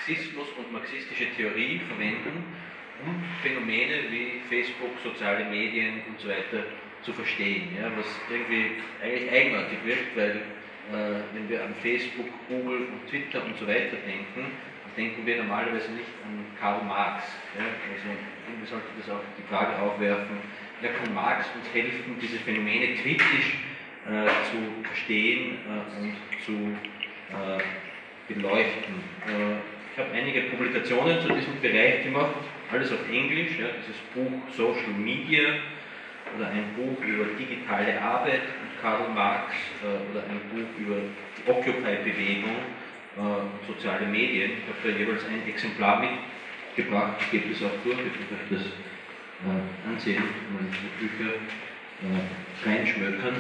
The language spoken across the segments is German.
Marxismus und marxistische Theorie verwenden, um Phänomene wie Facebook, soziale Medien und so weiter zu verstehen, ja, was irgendwie eigentlich eigenartig wirkt, weil wenn wir an Facebook, Google und Twitter und so weiter denken, denken wir normalerweise nicht an Karl Marx. Ja, also irgendwie sollte das auch die Frage aufwerfen, ja, kann Marx uns helfen, diese Phänomene kritisch zu verstehen und zu beleuchten. Ich habe einige Publikationen zu diesem Bereich gemacht, alles auf Englisch, ja, dieses Buch Social Media oder ein Buch über digitale Arbeit mit Karl Marx oder ein Buch über die Occupy-Bewegung und soziale Medien. Ich habe da jeweils ein Exemplar mitgebracht, ich gebe das auch durch, ihr könnt euch das ansehen, wenn man diese Bücher reinschmökern.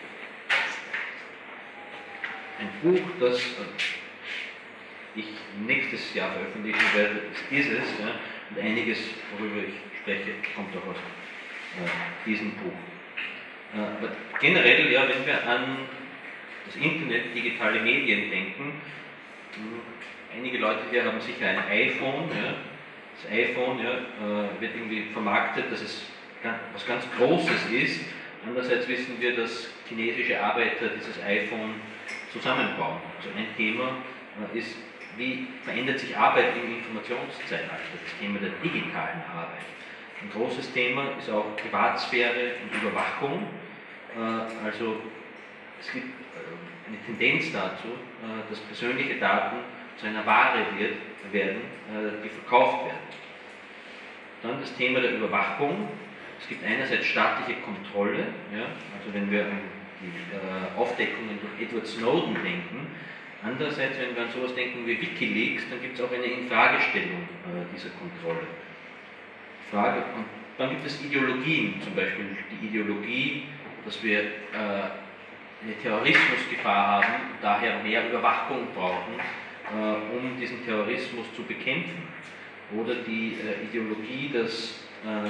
Ein Buch, das ich nächstes Jahr veröffentlichen werde, ist dieses, ja, und einiges, worüber ich spreche, kommt auch aus diesem Buch. Aber generell, ja, wenn wir an das Internet, digitale Medien denken, einige Leute hier haben sicher ein iPhone. Ja. Das iPhone, ja, wird irgendwie vermarktet, dass es was ganz Großes ist. Andererseits wissen wir, dass chinesische Arbeiter dieses iPhone zusammenbauen. Also ein Thema ist, wie verändert sich Arbeit im Informationszeitalter, das Thema der digitalen Arbeit. Ein großes Thema ist auch Privatsphäre und Überwachung. Also es gibt eine Tendenz dazu, dass persönliche Daten zu einer Ware werden, die verkauft werden. Dann das Thema der Überwachung. Es gibt einerseits staatliche Kontrolle, ja, also wenn wir an die Aufdeckungen durch Edward Snowden denken. Andererseits, wenn wir an sowas denken wie Wikileaks, dann gibt es auch eine Infragestellung dieser Kontrolle. Und dann gibt es Ideologien, zum Beispiel die Ideologie, dass wir eine Terrorismusgefahr haben und daher mehr Überwachung brauchen, um diesen Terrorismus zu bekämpfen. Oder die Ideologie, dass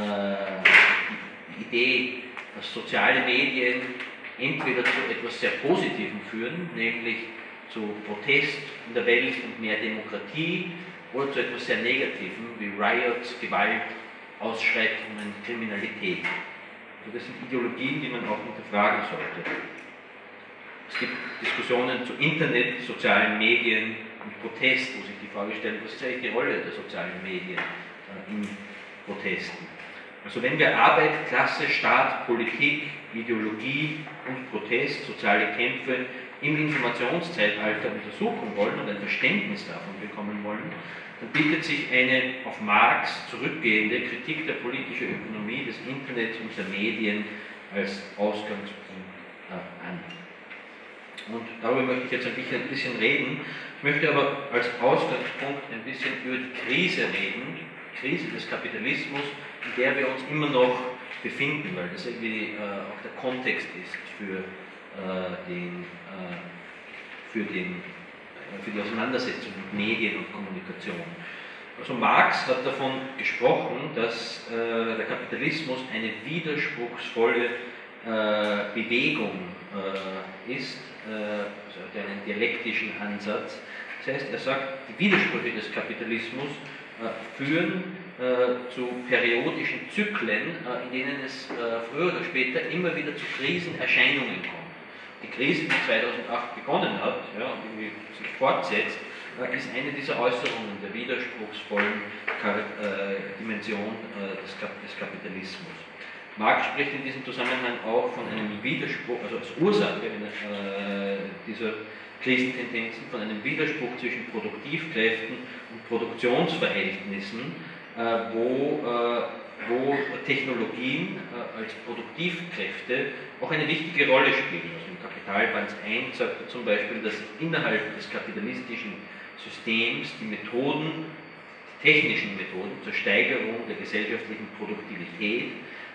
die Idee, dass soziale Medien entweder zu etwas sehr Positivem führen, nämlich zu Protest in der Welt und mehr Demokratie, oder zu etwas sehr Negativem wie Riots, Gewalt, Ausschreitungen, Kriminalität. Also das sind Ideologien, die man auch hinterfragen sollte. Es gibt Diskussionen zu Internet, sozialen Medien und Protest, wo sich die Frage stellt, was ist eigentlich die Rolle der sozialen Medien in Protesten? Also wenn wir Arbeit, Klasse, Staat, Politik, Ideologie und Protest, soziale Kämpfe im Informationszeitalter untersuchen wollen und ein Verständnis davon bekommen wollen, dann bietet sich eine auf Marx zurückgehende Kritik der politischen Ökonomie des Internets und der Medien als Ausgangspunkt an. Und darüber möchte ich jetzt ein bisschen reden. Ich möchte aber als Ausgangspunkt ein bisschen über die Krise reden, die Krise des Kapitalismus, in der wir uns immer noch befinden, weil das irgendwie auch der Kontext ist für die Auseinandersetzung mit Medien und Kommunikation. Also Marx hat davon gesprochen, dass der Kapitalismus eine widerspruchsvolle Bewegung ist, also hat einen dialektischen Ansatz. Das heißt, er sagt, die Widersprüche des Kapitalismus führen zu periodischen Zyklen, in denen es früher oder später immer wieder zu Krisenerscheinungen kommt. Die Krise, die 2008 begonnen hat, ja, und irgendwie sich fortsetzt, ist eine dieser Äußerungen der widerspruchsvollen Dimension des Kapitalismus. Marx spricht in diesem Zusammenhang auch von einem Widerspruch, also als Ursache dieser Krisentendenzen, von einem Widerspruch zwischen Produktivkräften und Produktionsverhältnissen, wo Technologien als Produktivkräfte auch eine wichtige Rolle spielen. Also im Kapitalband 1 sagt er zum Beispiel, dass innerhalb des kapitalistischen Systems die Methoden, die technischen Methoden zur Steigerung der gesellschaftlichen Produktivität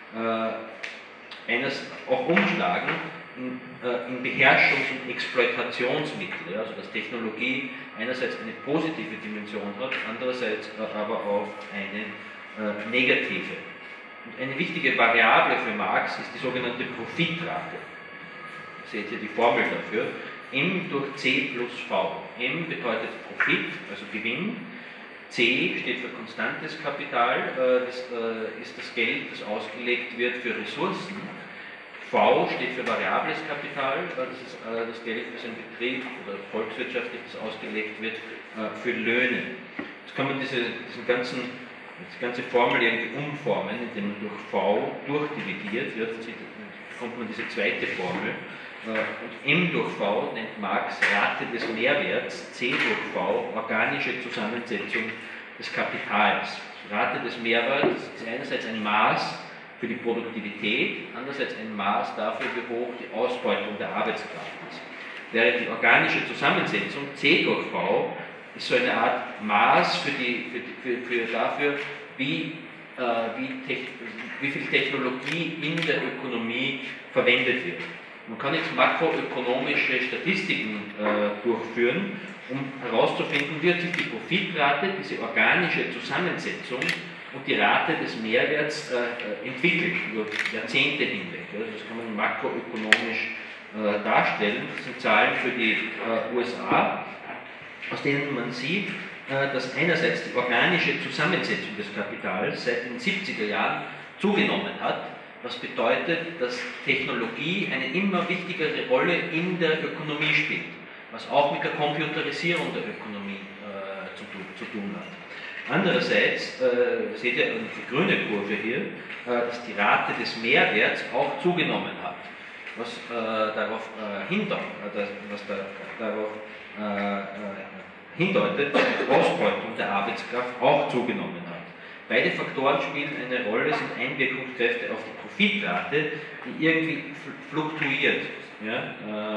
auch umschlagen in Beherrschungs- und Exploitationsmittel, also dass Technologie einerseits eine positive Dimension hat, andererseits aber auch eine negative. Und eine wichtige Variable für Marx ist die sogenannte Profitrate. Seht ihr die Formel dafür? M durch C plus V. M bedeutet Profit, also Gewinn, C steht für konstantes Kapital, das ist das Geld, das ausgelegt wird für Ressourcen. V steht für variables Kapital, das ist das Geld, das im Betrieb oder volkswirtschaftlich das ausgelegt wird für Löhne. Jetzt kann man diese ganze Formel irgendwie umformen, indem man durch V durchdividiert, ja, dann bekommt man diese zweite Formel. Und M durch V nennt Marx Rate des Mehrwerts, C durch V organische Zusammensetzung des Kapitals. Rate des Mehrwerts ist einerseits ein Maß für die Produktivität, andererseits ein Maß dafür, wie hoch die Ausbeutung der Arbeitskraft ist. Während die organische Zusammensetzung C durch V ist so eine Art Maß dafür, wie viel Technologie in der Ökonomie verwendet wird. Man kann jetzt makroökonomische Statistiken durchführen, um herauszufinden, wie hat sich die Profitrate, diese organische Zusammensetzung und die Rate des Mehrwerts entwickelt über Jahrzehnte hinweg. Das kann man makroökonomisch darstellen. Das sind Zahlen für die USA, aus denen man sieht, dass einerseits die organische Zusammensetzung des Kapitals seit den 70er Jahren zugenommen hat, was bedeutet, dass Technologie eine immer wichtigere Rolle in der Ökonomie spielt, was auch mit der Computerisierung der Ökonomie zu tun hat. Andererseits seht ihr die grüne Kurve hier, dass die Rate des Mehrwerts auch zugenommen hat, was darauf hindeutet, dass die Ausbeutung der Arbeitskraft auch zugenommen hat. Beide Faktoren spielen eine Rolle, sind Einwirkungskräfte auf die Profitrate, die irgendwie fluktuiert. Ja?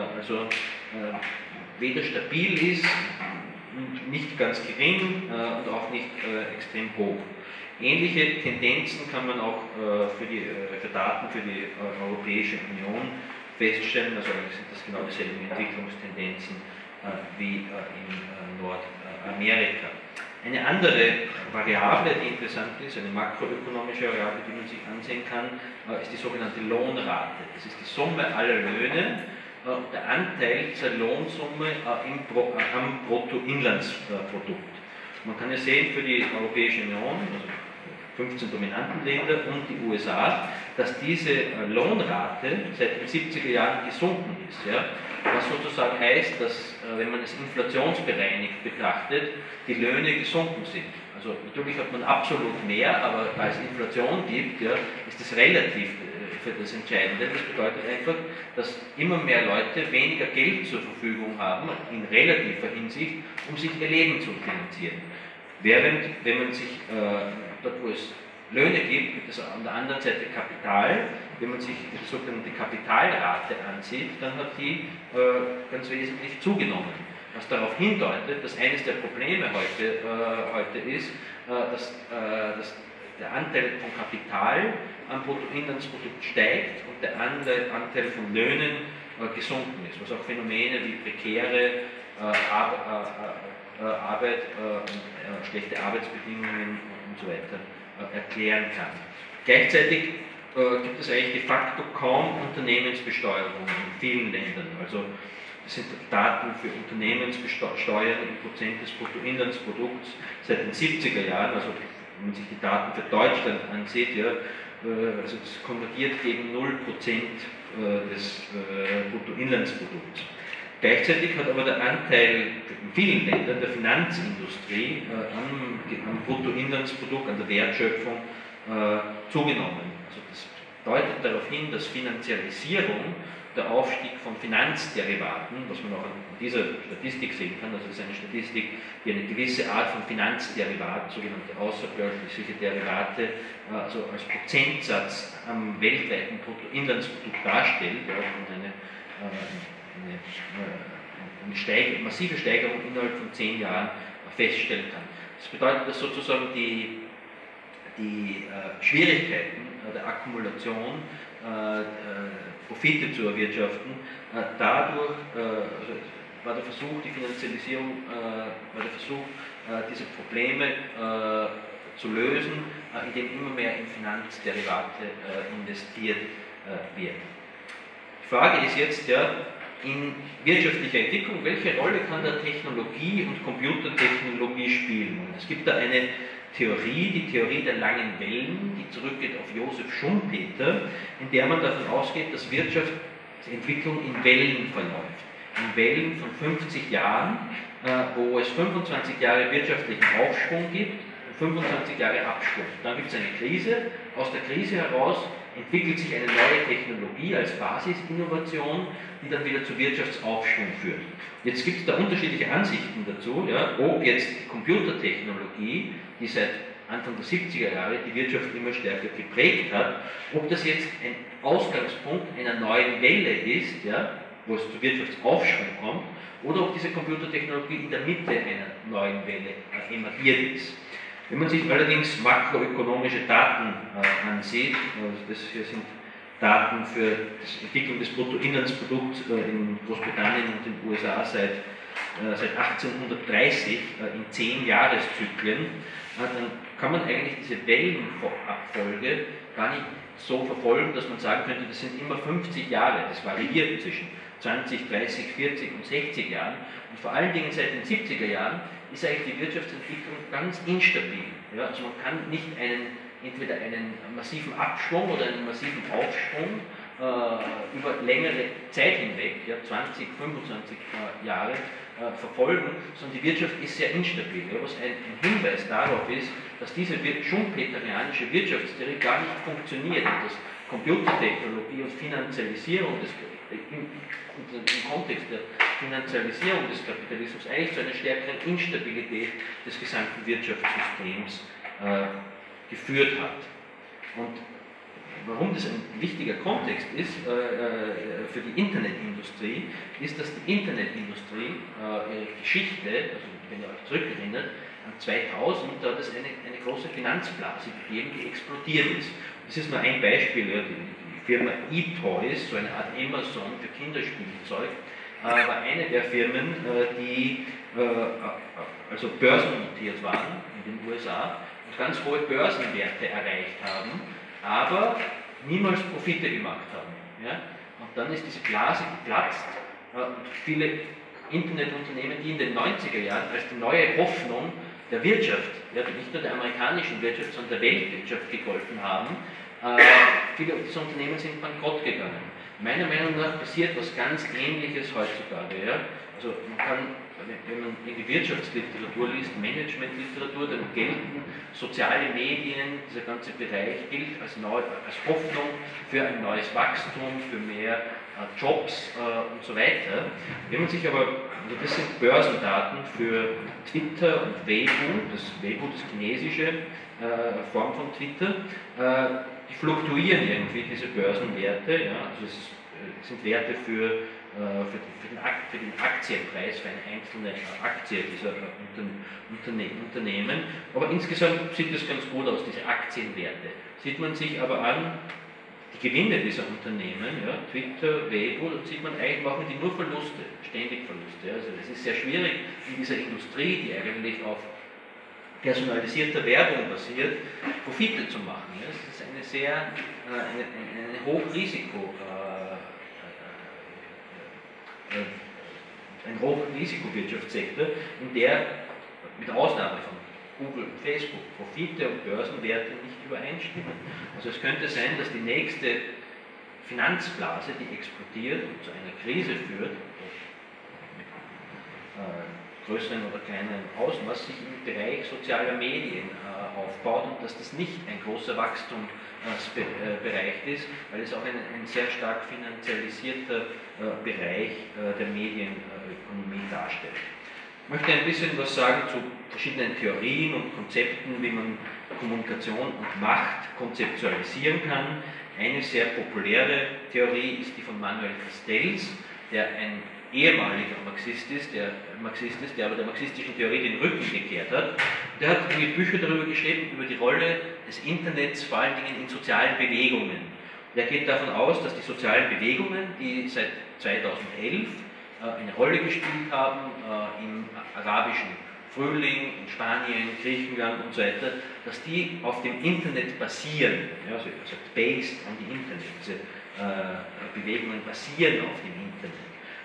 Weder stabil ist, nicht ganz gering und auch nicht extrem hoch. Ähnliche Tendenzen kann man auch für Daten für die Europäische Union feststellen, also sind das genau dieselben Entwicklungstendenzen wie in Nordamerika. Eine andere Variable, die interessant ist, eine makroökonomische Variable, die man sich ansehen kann, ist die sogenannte Lohnrate. Das ist die Summe aller Löhne und der Anteil dieser Lohnsumme am Bruttoinlandsprodukt. Man kann ja sehen, für die Europäische Union, also 15 dominanten Länder und die USA, dass diese Lohnrate seit den 70er Jahren gesunken ist. Ja? Was sozusagen heißt, dass, wenn man es inflationsbereinigt betrachtet, die Löhne gesunken sind. Also natürlich hat man absolut mehr, aber da es Inflation gibt, ja, ist das relativ für das Entscheidende. Das bedeutet einfach, dass immer mehr Leute weniger Geld zur Verfügung haben, in relativer Hinsicht, um sich ihr Leben zu finanzieren. Während, wenn man sich dort, wo es Löhne gibt, gibt es an der anderen Seite Kapital. Wenn man sich die sogenannte Kapitalrate ansieht, dann hat die ganz wesentlich zugenommen. Was darauf hindeutet, dass eines der Probleme heute ist, dass der Anteil von Kapital am Bruttoinlandsprodukt steigt und der Anteil von Löhnen gesunken ist, was auch Phänomene wie prekäre Arbeit und schlechte Arbeitsbedingungen und so weiter erklären kann. Gleichzeitig gibt es eigentlich de facto kaum Unternehmensbesteuerung in vielen Ländern. Also das sind Daten für Unternehmenssteuern im Prozent des Bruttoinlandsprodukts seit den 70er Jahren, also wenn man sich die Daten für Deutschland ansieht, ja, also das konvergiert gegen 0% des Bruttoinlandsprodukts. Gleichzeitig hat aber der Anteil in vielen Ländern der Finanzindustrie am Bruttoinlandsprodukt, an der Wertschöpfung zugenommen. Also das deutet darauf hin, dass Finanzialisierung, der Aufstieg von Finanzderivaten, was man auch an dieser Statistik sehen kann, also das ist eine Statistik, die eine gewisse Art von Finanzderivaten, sogenannte außerbörsliche Derivate, also als Prozentsatz am weltweiten Bruttoinlandsprodukt darstellt, ja, und eine massive Steigerung innerhalb von 10 Jahren feststellen kann. Das bedeutet, dass sozusagen die Schwierigkeiten der Akkumulation, Profite zu erwirtschaften, dadurch war der Versuch, die Finanzialisierung, diese Probleme zu lösen, indem immer mehr in Finanzderivate investiert wird. Die Frage ist jetzt, ja, in wirtschaftlicher Entwicklung, welche Rolle kann da Technologie und Computertechnologie spielen? Und es gibt da eine Theorie, die Theorie der langen Wellen, die zurückgeht auf Josef Schumpeter, in der man davon ausgeht, dass Wirtschaftsentwicklung in Wellen verläuft. In Wellen von 50 Jahren, wo es 25 Jahre wirtschaftlichen Aufschwung gibt und 25 Jahre Abschwung. Dann gibt es eine Krise, aus der Krise heraus entwickelt sich eine neue Technologie als Basisinnovation, die dann wieder zu Wirtschaftsaufschwung führt. Jetzt gibt es da unterschiedliche Ansichten dazu, ja, ob jetzt die Computertechnologie, die seit Anfang der 70er Jahre die Wirtschaft immer stärker geprägt hat, ob das jetzt ein Ausgangspunkt einer neuen Welle ist, ja, wo es zu Wirtschaftsaufschwung kommt, oder ob diese Computertechnologie in der Mitte einer neuen Welle emergiert ist. Wenn man sich allerdings makroökonomische Daten ansieht, also das hier sind Daten für die Entwicklung des Bruttoinlandsprodukts in Großbritannien und den USA seit 1830 in 10 Jahreszyklen, dann kann man eigentlich diese Wellenabfolge gar nicht so verfolgen, dass man sagen könnte, das sind immer 50 Jahre, das variiert zwischen 20, 30, 40 und 60 Jahren. Und vor allen Dingen seit den 70er Jahren ist eigentlich die Wirtschaftsentwicklung ganz instabil. Ja, also man kann nicht entweder einen massiven Abschwung oder einen massiven Aufschwung über längere Zeit hinweg, ja, 20, 25 Jahre, verfolgen, sondern die Wirtschaft ist sehr instabil. Ja, was ein Hinweis darauf ist, dass diese schumpeterianische Wirtschaftstheorie gar nicht funktioniert und dass Computertechnologie und Finanzialisierung im Kontext der Finanzialisierung des Kapitalismus eigentlich zu einer stärkeren Instabilität des gesamten Wirtschaftssystems geführt hat. Und warum das ein wichtiger Kontext ist für die Internetindustrie, ist, dass die Internetindustrie ihre Geschichte, also wenn ihr euch zurückerinnert, an 2000, da hat es eine große Finanzblase gegeben, die explodiert ist. Das ist nur ein Beispiel, ja, die Firma eToys, so eine Art Amazon für Kinderspielzeug, war eine der Firmen, die also börsennotiert waren in den USA und ganz hohe Börsenwerte erreicht haben, aber niemals Profite gemacht haben. Ja? Und dann ist diese Blase geplatzt und viele Internetunternehmen, die in den 90er Jahren als die neue Hoffnung der Wirtschaft, ja, nicht nur der amerikanischen Wirtschaft, sondern der Weltwirtschaft gegolten haben, viele dieser Unternehmen sind bankrott gegangen. Meiner Meinung nach passiert was ganz Ähnliches heutzutage. Ja? Also man kann, wenn man in die Wirtschaftsliteratur liest, Managementliteratur, dann gelten soziale Medien, dieser ganze Bereich gilt als Hoffnung für ein neues Wachstum, für mehr Jobs und so weiter. Wenn man sich aber, also das sind Börsendaten für Twitter und Weibo, das chinesische Form von Twitter, die fluktuieren irgendwie, diese Börsenwerte, ja, also es sind Werte für den Aktienpreis für eine einzelne Aktie dieser Unternehmen, aber insgesamt sieht es ganz gut aus, diese Aktienwerte. Sieht man sich aber an, die Gewinne dieser Unternehmen, ja, Twitter, Weibo, dann sieht man eigentlich, machen die nur Verluste, ständig Verluste. Also es ist sehr schwierig in dieser Industrie, die eigentlich auf personalisierter Werbung basiert, Profite zu machen. Ja. Es ist eine Hochrisiko, ein Hochrisikowirtschaftssektor, in der mit Ausnahme von Google und Facebook Profite und Börsenwerte nicht übereinstimmen. Also es könnte sein, dass die nächste Finanzblase, die explodiert und zu einer Krise führt, mit größeren oder kleineren Ausmaß, sich im Bereich sozialer Medien aufbaut und dass das nicht ein großer Wachstumsbereich ist, weil es auch ein sehr stark finanzialisierter Bereich der Medienökonomie darstellt. Ich möchte ein bisschen was sagen zu verschiedenen Theorien und Konzepten, wie man Kommunikation und Macht konzeptualisieren kann. Eine sehr populäre Theorie ist die von Manuel Castells, der ein ehemaliger Marxist ist, der aber der marxistischen Theorie den Rücken gekehrt hat. Der hat Bücher darüber geschrieben, über die Rolle des Internets, vor allen Dingen in sozialen Bewegungen. Der geht davon aus, dass die sozialen Bewegungen, die seit 2011 eine Rolle gespielt haben im arabischen Frühling, in Spanien, Griechenland und so weiter, dass die auf dem Internet basieren. Ja, also based on the Internet. Diese Bewegungen basieren auf dem Internet.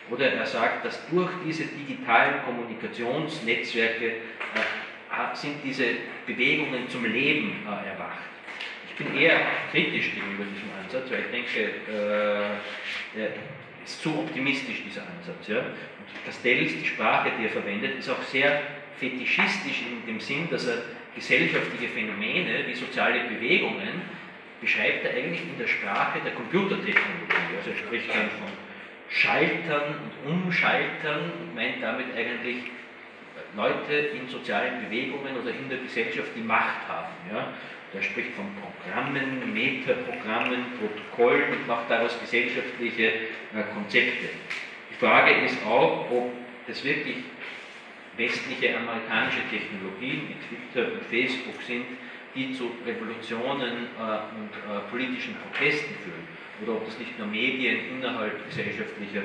Oder er sagt, dass durch diese digitalen Kommunikationsnetzwerke sind diese Bewegungen zum Leben erwacht. Ich bin eher kritisch gegenüber diesem Ansatz, weil ich denke, er ist zu optimistisch, dieser Ansatz. Ja? Und Castells, die Sprache, die er verwendet, ist auch sehr fetischistisch in dem Sinn, dass er gesellschaftliche Phänomene wie soziale Bewegungen beschreibt er eigentlich in der Sprache der Computertechnologie. Also er spricht dann von Schaltern und Umschaltern und meint damit eigentlich Leute in sozialen Bewegungen oder in der Gesellschaft, die Macht haben. Ja? Er spricht von Programmen, Metaprogrammen, Protokollen und macht daraus gesellschaftliche Konzepte. Die Frage ist auch, ob das wirklich westliche amerikanische Technologien wie Twitter und Facebook sind, die zu Revolutionen und politischen Protesten führen, oder ob das nicht nur Medien innerhalb gesellschaftlicher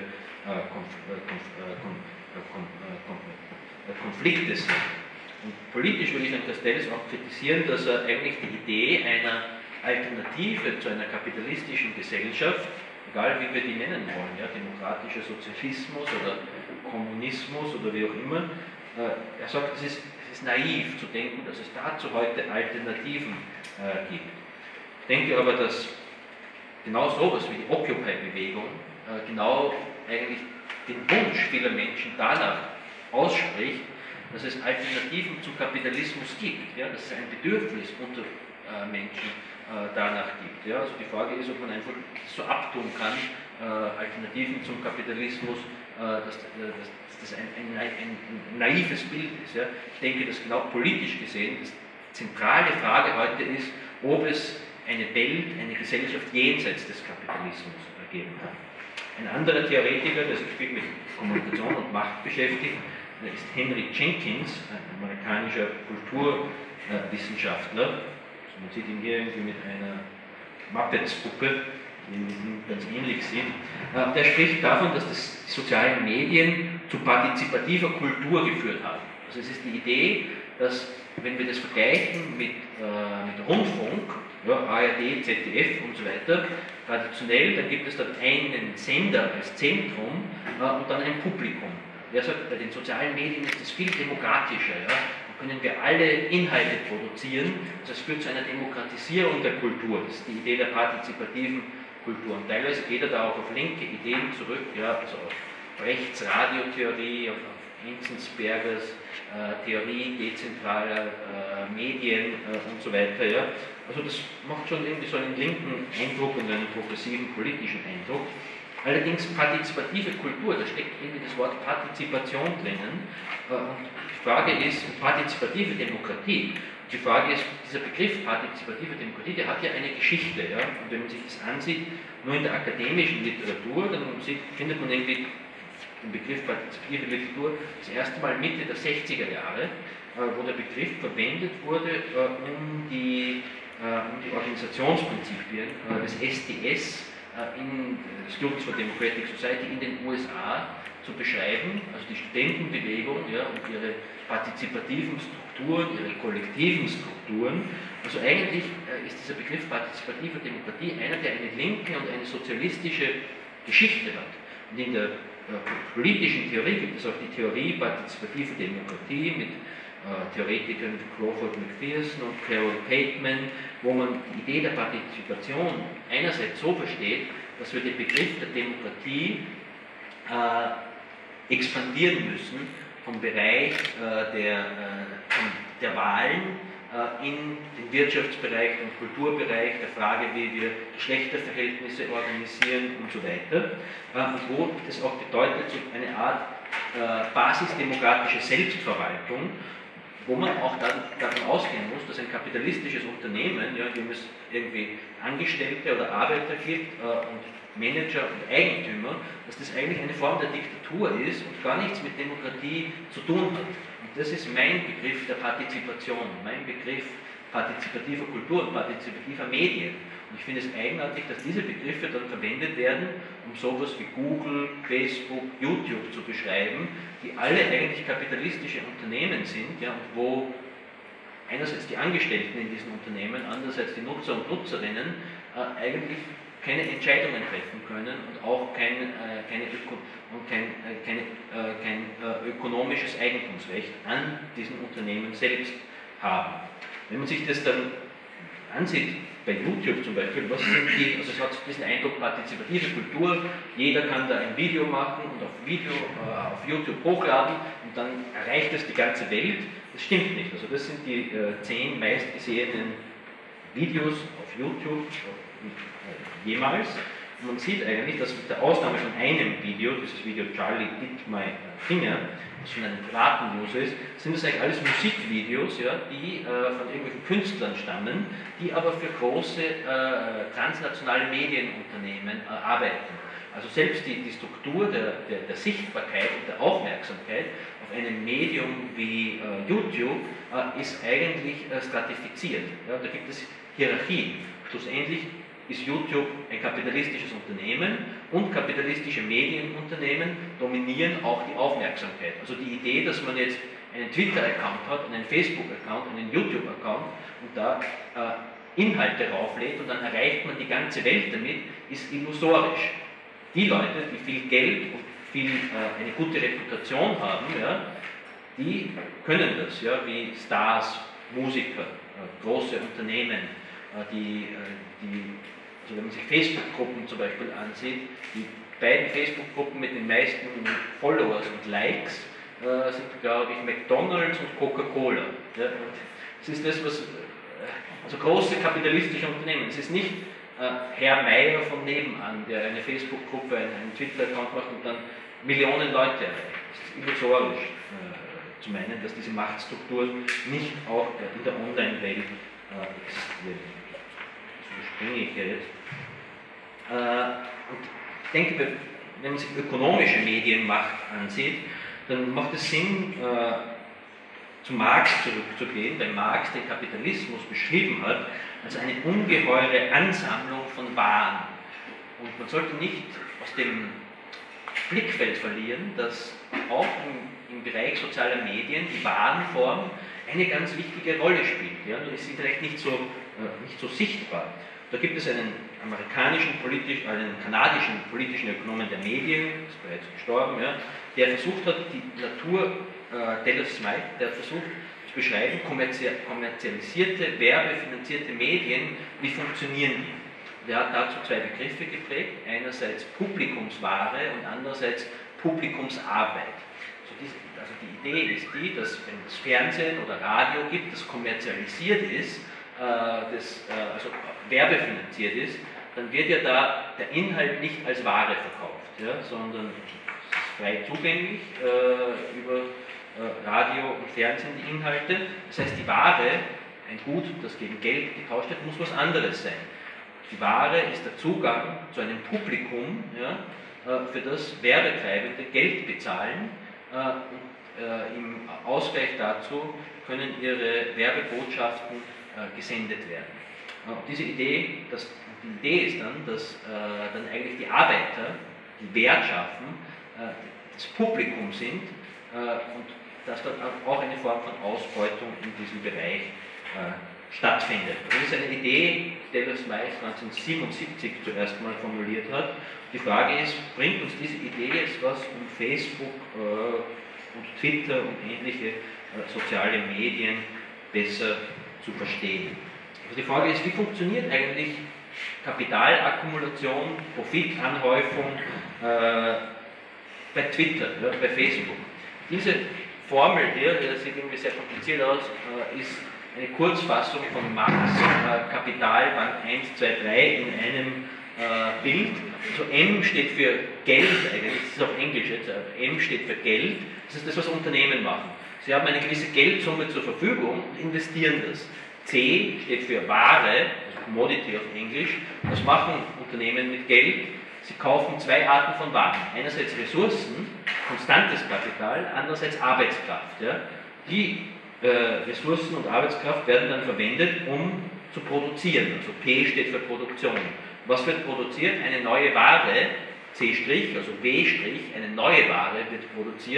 Konflikte sind. Und politisch würde ich an Castells auch kritisieren, dass er eigentlich die Idee einer Alternative zu einer kapitalistischen Gesellschaft, egal wie wir die nennen wollen, ja, demokratischer Sozialismus oder Kommunismus oder wie auch immer, er sagt, es ist naiv zu denken, dass es dazu heute Alternativen gibt. Ich denke aber, dass genau sowas wie die Occupy-Bewegung genau eigentlich den Wunsch vieler Menschen danach ausspricht, dass es Alternativen zum Kapitalismus gibt, ja, dass es ein Bedürfnis unter Menschen danach gibt. Ja. Also die Frage ist, ob man einfach so abtun kann, Alternativen zum Kapitalismus, dass das ein naives Bild ist. Ja. Ich denke, dass genau politisch gesehen die zentrale Frage heute ist, ob es eine Welt, eine Gesellschaft jenseits des Kapitalismus geben kann. Ein anderer Theoretiker, der sich viel mit Kommunikation und Macht beschäftigt, ist Henry Jenkins, ein amerikanischer Kulturwissenschaftler. Also man sieht ihn hier irgendwie mit einer Muppets-Puppe, die ihm ganz ähnlich sieht. Der spricht davon, dass die sozialen Medien zu partizipativer Kultur geführt haben. Also es ist die Idee, dass, wenn wir das vergleichen mit Rundfunk, ja, ARD, ZDF und so weiter, traditionell, dann gibt es dort einen Sender als Zentrum und dann ein Publikum. Er sagt, bei den sozialen Medien ist es viel demokratischer. Ja? Da können wir alle Inhalte produzieren. Also es führt zu einer Demokratisierung der Kultur. Das ist die Idee der partizipativen Kultur. Und teilweise geht er da auch auf linke Ideen zurück, ja? Also auf Brechts Radiotheorie, auf Enzensbergers Theorie dezentraler Medien und so weiter. Ja? Also das macht schon irgendwie so einen linken Eindruck und einen progressiven politischen Eindruck. Allerdings partizipative Kultur, da steckt irgendwie das Wort Partizipation drinnen. Und die Frage ist, partizipative Demokratie. Die Frage ist, dieser Begriff partizipative Demokratie, der hat ja eine Geschichte. Ja? Und wenn man sich das ansieht, nur in der akademischen Literatur, dann findet man irgendwie den Begriff partizipative Literatur das erste Mal Mitte der 60er Jahre, wo der Begriff verwendet wurde, um die Organisationsprinzipien des SDS in Students for Democratic Society in den USA zu beschreiben, also die Studentenbewegung, ja, und ihre partizipativen Strukturen, ihre kollektiven Strukturen. Also eigentlich ist dieser Begriff partizipative Demokratie einer, der eine linke und eine sozialistische Geschichte hat. Und in der politischen Theorie gibt es auch die Theorie partizipative Demokratie mit Theoretikern wie Crawford McPherson und Carol Pateman, wo man die Idee der Partizipation einerseits so versteht, dass wir den Begriff der Demokratie expandieren müssen vom Bereich der Wahlen in den Wirtschaftsbereich, den Kulturbereich, der Frage, wie wir Geschlechterverhältnisse organisieren und so weiter, und wo das auch bedeutet, so eine Art basisdemokratische Selbstverwaltung, wo man auch davon ausgehen muss, dass ein kapitalistisches Unternehmen, ja, in dem es irgendwie Angestellte oder Arbeiter gibt und Manager und Eigentümer, dass das eigentlich eine Form der Diktatur ist und gar nichts mit Demokratie zu tun hat. Und das ist mein Begriff der Partizipation, mein Begriff partizipativer Kultur und partizipativer Medien. Und ich finde es eigenartig, dass diese Begriffe dann verwendet werden, um sowas wie Google, Facebook, YouTube zu beschreiben, die alle eigentlich kapitalistische Unternehmen sind, ja, und wo einerseits die Angestellten in diesen Unternehmen, andererseits die Nutzer und Nutzerinnen eigentlich keine Entscheidungen treffen können und auch kein ökonomisches Eigentumsrecht an diesen Unternehmen selbst haben. Wenn man sich das dann ansieht, bei YouTube zum Beispiel, was sind die, also es hat diesen Eindruck, partizipative Kultur, jeder kann da ein Video machen und auf YouTube hochladen und dann erreicht es die ganze Welt. Das stimmt nicht. Also das sind die 10 meistgesehenen Videos auf YouTube jemals. Und man sieht eigentlich, dass mit der Ausnahme von einem Video, dieses Video Charlie Bit My Finger, was von einem privaten User ist, sind das eigentlich alles Musikvideos, ja, die von irgendwelchen Künstlern stammen, die aber für große transnationale Medienunternehmen arbeiten. Also selbst die Struktur der Sichtbarkeit und der Aufmerksamkeit auf einem Medium wie YouTube ist eigentlich stratifiziert. Ja, da gibt es Hierarchien. Schlussendlich ist YouTube ein kapitalistisches Unternehmen und kapitalistische Medienunternehmen dominieren auch die Aufmerksamkeit. Also die Idee, dass man jetzt einen Twitter-Account hat, einen Facebook-Account, einen YouTube-Account und da Inhalte rauflädt und dann erreicht man die ganze Welt damit, ist illusorisch. Die Leute, die viel Geld und eine gute Reputation haben, ja, die können das, ja, wie Stars, Musiker, große Unternehmen, also wenn man sich Facebook-Gruppen zum Beispiel ansieht, die beiden Facebook-Gruppen mit den meisten Followers und Likes sind, glaube ich, McDonalds und Coca-Cola. Ja, das ist das, was, also große kapitalistische Unternehmen. Es ist nicht Herr Meier von nebenan, der eine Facebook-Gruppe, einen Twitter-Account macht und dann Millionen Leute erreicht. Es ist illusorisch zu meinen, dass diese Machtstrukturen nicht auch in der Online-Welt existieren. Das überspringe ich ja jetzt. Und ich denke, wenn man sich ökonomische Medienmacht ansieht, dann macht es Sinn, zu Marx zurückzugehen, weil Marx den Kapitalismus beschrieben hat als eine ungeheure Ansammlung von Waren. Und man sollte nicht aus dem Blickfeld verlieren, dass auch im Bereich sozialer Medien die Warenform eine ganz wichtige Rolle spielt. Ja? Nur ist sie vielleicht nicht so sichtbar. Da gibt es einen kanadischen politischen Ökonomen der Medien, ist bereits gestorben, ja, der versucht hat, die Natur, Dallas Smythe, der hat versucht zu beschreiben, kommerzialisierte, werbefinanzierte Medien, wie funktionieren die. Der hat dazu 2 Begriffe geprägt, einerseits Publikumsware und andererseits Publikumsarbeit. Also die Idee ist die, dass wenn es Fernsehen oder Radio gibt, das kommerzialisiert ist, also werbefinanziert ist, dann wird ja da der Inhalt nicht als Ware verkauft, ja, sondern es ist frei zugänglich über Radio und Fernsehen die Inhalte. Das heißt, die Ware, ein Gut, das gegen Geld getauscht wird, muss was anderes sein. Die Ware ist der Zugang zu einem Publikum, ja, für das Werbetreibende Geld bezahlen und im Ausgleich dazu können ihre Werbebotschaften gesendet werden. Diese Idee, die Idee ist dann, dass dann eigentlich die Arbeiter, die Wert schaffen, das Publikum sind und dass dort auch eine Form von Ausbeutung in diesem Bereich stattfindet. Das ist eine Idee, die Dallas Smythe 1977 zuerst mal formuliert hat. Die Frage ist, bringt uns diese Idee jetzt was, um Facebook und Twitter und ähnliche soziale Medien besser zu verstehen? Also die Frage ist, wie funktioniert eigentlich Kapitalakkumulation, Profitanhäufung bei Twitter, ja, bei Facebook? Diese Formel hier, das sieht irgendwie sehr kompliziert aus, ist eine Kurzfassung von Marx Kapital, Band 1, 2, 3 in einem Bild. Also M steht für Geld, eigentlich, das ist auf Englisch jetzt, M steht für Geld, das ist das, was Unternehmen machen. Sie haben eine gewisse Geldsumme zur Verfügung und investieren das. C steht für Ware, also Commodity auf Englisch. Was machen Unternehmen mit Geld? Sie kaufen 2 Arten von Waren. Einerseits Ressourcen, konstantes Kapital, andererseits Arbeitskraft. Ja. Die Ressourcen und Arbeitskraft werden dann verwendet, um zu produzieren. Also P steht für Produktion. Was wird produziert? Eine neue Ware, C', also W', eine neue Ware wird produziert,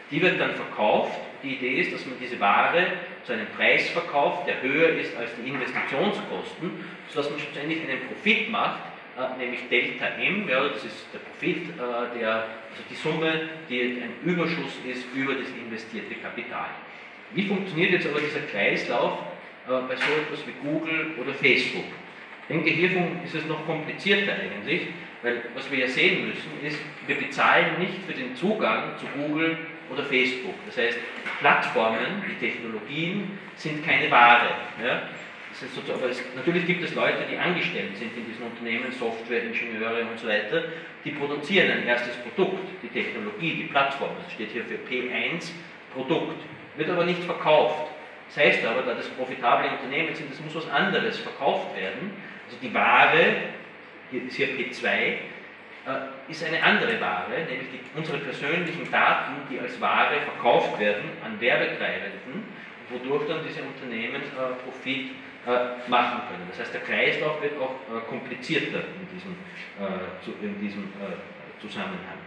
Die wird dann verkauft. Die Idee ist, dass man diese Ware zu einem Preis verkauft, der höher ist als die Investitionskosten, sodass man schlussendlich einen Profit macht, nämlich Delta M, ja, das ist der Profit, also die Summe, die ein Überschuss ist über das investierte Kapital. Wie funktioniert jetzt aber dieser Kreislauf bei so etwas wie Google oder Facebook? Ich denke, hiervon ist es noch komplizierter eigentlich, weil was wir ja sehen müssen ist, wir bezahlen nicht für den Zugang zu Google oder Facebook. Das heißt, die Plattformen, die Technologien sind keine Ware. Ja? Aber natürlich gibt es Leute, die angestellt sind in diesen Unternehmen, Softwareingenieure und so weiter, die produzieren ein erstes Produkt, die Technologie, die Plattform. Das steht hier für P1, Produkt, wird aber nicht verkauft. Das heißt aber, da das profitable Unternehmen sind, es muss was anderes verkauft werden. Also die Ware, hier ist hier P2, ist eine andere Ware, nämlich unsere persönlichen Daten, die als Ware verkauft werden an Werbetreibenden, wodurch dann diese Unternehmen Profit machen können. Das heißt, der Kreislauf wird auch komplizierter in diesem Zusammenhang.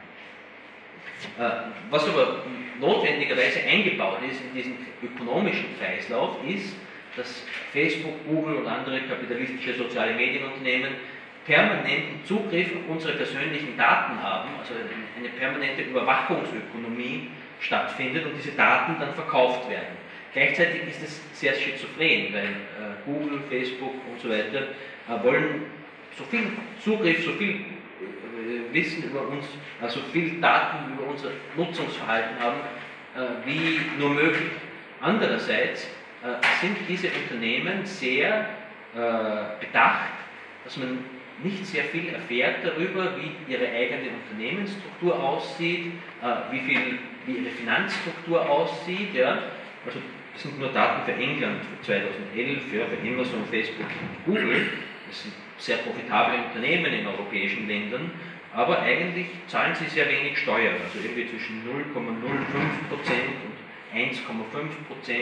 Was aber notwendigerweise eingebaut ist in diesen ökonomischen Kreislauf, ist, dass Facebook, Google und andere kapitalistische soziale Medienunternehmen permanenten Zugriff auf unsere persönlichen Daten haben, also eine permanente Überwachungsökonomie stattfindet und diese Daten dann verkauft werden. Gleichzeitig ist es sehr schizophren, weil Google, Facebook und so weiter wollen so viel Zugriff, so viel Wissen über uns, also viel Daten über unser Nutzungsverhalten haben, wie nur möglich. Andererseits sind diese Unternehmen sehr bedacht, dass man nicht sehr viel erfährt darüber, wie ihre eigene Unternehmensstruktur aussieht, wie ihre Finanzstruktur aussieht. Ja? Also das sind nur Daten für England für 2011, ja, für Amazon, Facebook und Google. Das sind sehr profitable Unternehmen in europäischen Ländern, aber eigentlich zahlen sie sehr wenig Steuern, also irgendwie zwischen 0,05% und 1,5%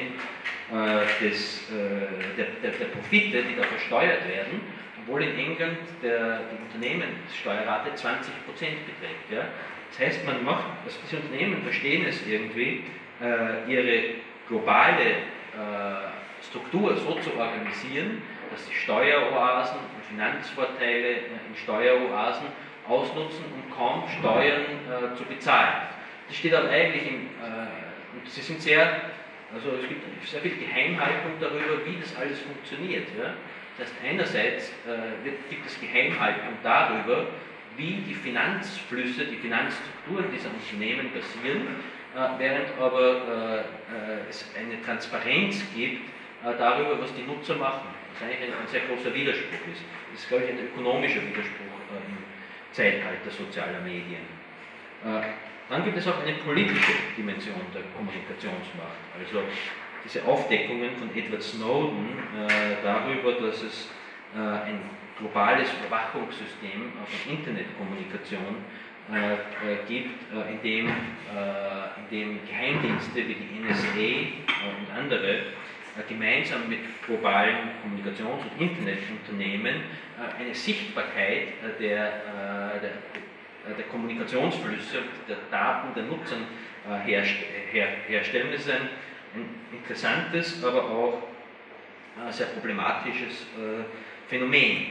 der Profite, die da versteuert werden, obwohl in England die Unternehmenssteuerrate 20% beträgt. Ja? Das heißt, diese Unternehmen verstehen es irgendwie, ihre globale Struktur so zu organisieren, dass sie Steueroasen und Finanzvorteile in Steueroasen ausnutzen, um kaum Steuern zu bezahlen. Das steht aber eigentlich und sie sind also es gibt sehr viel Geheimhaltung darüber, wie das alles funktioniert. Ja? Das heißt, einerseits gibt es Geheimhaltung darüber, wie die Finanzflüsse, die Finanzstrukturen dieser Unternehmen passieren, während aber es eine Transparenz gibt darüber, was die Nutzer machen. Was eigentlich ein sehr großer Widerspruch ist. Das ist, glaube ich, ein ökonomischer Widerspruch im Zeitalter sozialer Medien. Dann gibt es auch eine politische Dimension der Kommunikationsmacht. Also diese Aufdeckungen von Edward Snowden darüber, dass es ein globales Überwachungssystem von Internetkommunikation gibt, in dem Geheimdienste wie die NSA und andere gemeinsam mit globalen Kommunikations- und Internetunternehmen eine Sichtbarkeit der Kommunikationsflüsse, der Daten der Nutzern herstellen. Das ist ein interessantes, aber auch sehr problematisches Phänomen.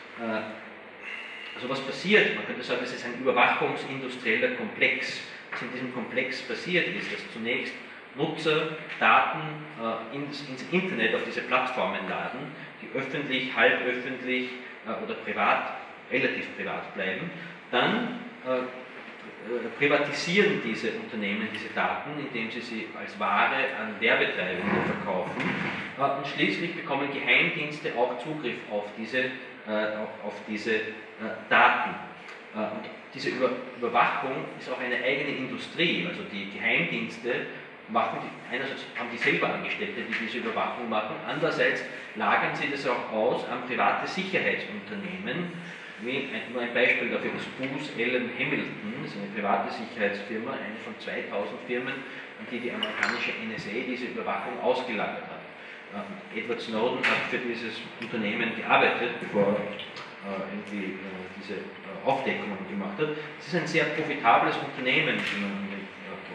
Also was passiert? Man könnte sagen, es ist ein überwachungsindustrieller Komplex. Was in diesem Komplex passiert ist, dass zunächst Nutzer Daten ins Internet auf diese Plattformen laden, die öffentlich, halböffentlich oder privat, relativ privat bleiben. Dann privatisieren diese Unternehmen diese Daten, indem sie als Ware an Werbetreibende verkaufen. Und schließlich bekommen Geheimdienste auch Zugriff auf diese Daten. Und diese Überwachung ist auch eine eigene Industrie. Also die Geheimdienste einerseits haben die selber Angestellte, die diese Überwachung machen, andererseits lagern sie das auch aus an private Sicherheitsunternehmen. Nur ein Beispiel dafür ist Booz Allen Hamilton, das ist eine private Sicherheitsfirma, eine von 2000 Firmen, an die die amerikanische NSA diese Überwachung ausgelagert hat. Edward Snowden hat für dieses Unternehmen gearbeitet, bevor er diese Aufdeckungen gemacht hat. Es ist ein sehr profitables Unternehmen, wie man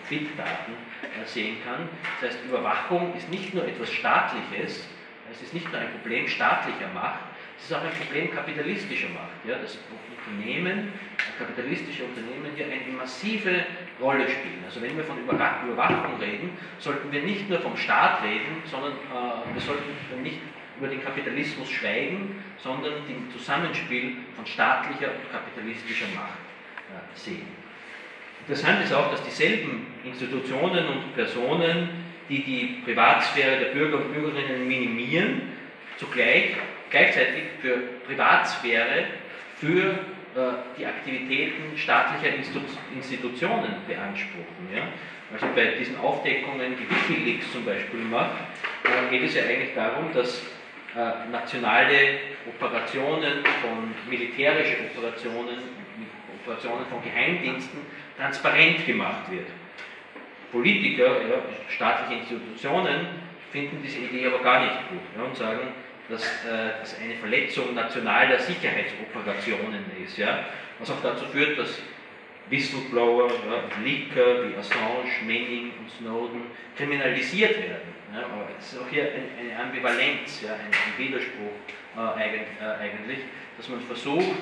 Bitdaten sehen kann. Das heißt, Überwachung ist nicht nur etwas Staatliches, es ist nicht nur ein Problem staatlicher Macht, es ist auch ein Problem kapitalistischer Macht. Ja, dass Unternehmen, kapitalistische Unternehmen hier eine massive Rolle spielen. Also wenn wir von Überwachung reden, sollten wir nicht nur vom Staat reden, sondern wir sollten nicht über den Kapitalismus schweigen, sondern dem Zusammenspiel von staatlicher und kapitalistischer Macht sehen. Interessant ist auch, dass dieselben Institutionen und Personen, die die Privatsphäre der Bürger und Bürgerinnen minimieren, gleichzeitig für Privatsphäre für die Aktivitäten staatlicher Institutionen beanspruchen. Ja? Also bei diesen Aufdeckungen, die Wikileaks zum Beispiel macht, geht es ja eigentlich darum, dass nationale Operationen militärische Operationen von Geheimdiensten transparent gemacht wird. Politiker, ja, staatliche Institutionen finden diese Idee aber gar nicht gut, ja, und sagen, dass das eine Verletzung nationaler Sicherheitsoperationen ist, ja, was auch dazu führt, dass Whistleblower, ja, Leaker wie Assange, Manning und Snowden kriminalisiert werden. Ja, aber es ist auch hier eine Ambivalenz, ja, ein Widerspruch eigentlich, dass man versucht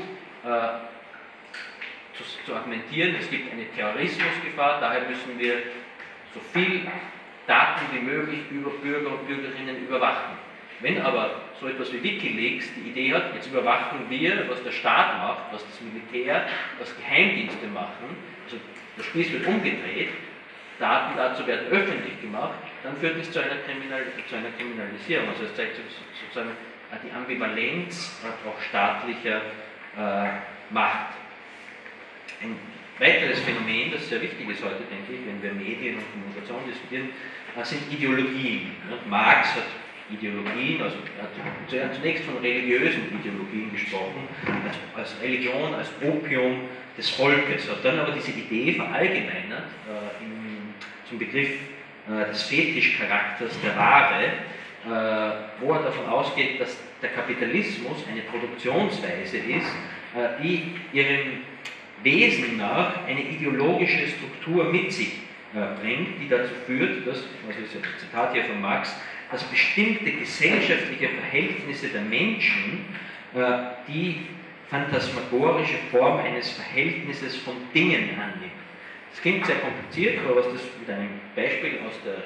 zu argumentieren, es gibt eine Terrorismusgefahr, daher müssen wir so viel Daten wie möglich über Bürger und Bürgerinnen überwachen. Wenn aber so etwas wie Wikileaks die Idee hat, jetzt überwachen wir, was der Staat macht, was das Militär, was Geheimdienste machen, also der Spieß wird umgedreht, Daten dazu werden öffentlich gemacht, dann führt es zu einer Kriminalisierung. Also es zeigt sozusagen die Ambivalenz auch staatlicher Macht. Ein weiteres Phänomen, das sehr wichtig ist heute, denke ich, wenn wir Medien und Kommunikation diskutieren, sind Ideologien. Marx hat Ideologien, also er hat zunächst von religiösen Ideologien gesprochen, als Religion, als Opium des Volkes, hat dann aber diese Idee verallgemeinert zum Begriff des Fetischcharakters der Ware, wo er davon ausgeht, dass der Kapitalismus eine Produktionsweise ist, die ihrem Wesen nach eine ideologische Struktur mit sich bringt, die dazu führt, dass, also das ist ein Zitat hier von Marx, dass bestimmte gesellschaftliche Verhältnisse der Menschen die phantasmagorische Form eines Verhältnisses von Dingen annimmt. Das klingt sehr kompliziert, aber was das mit einem Beispiel aus der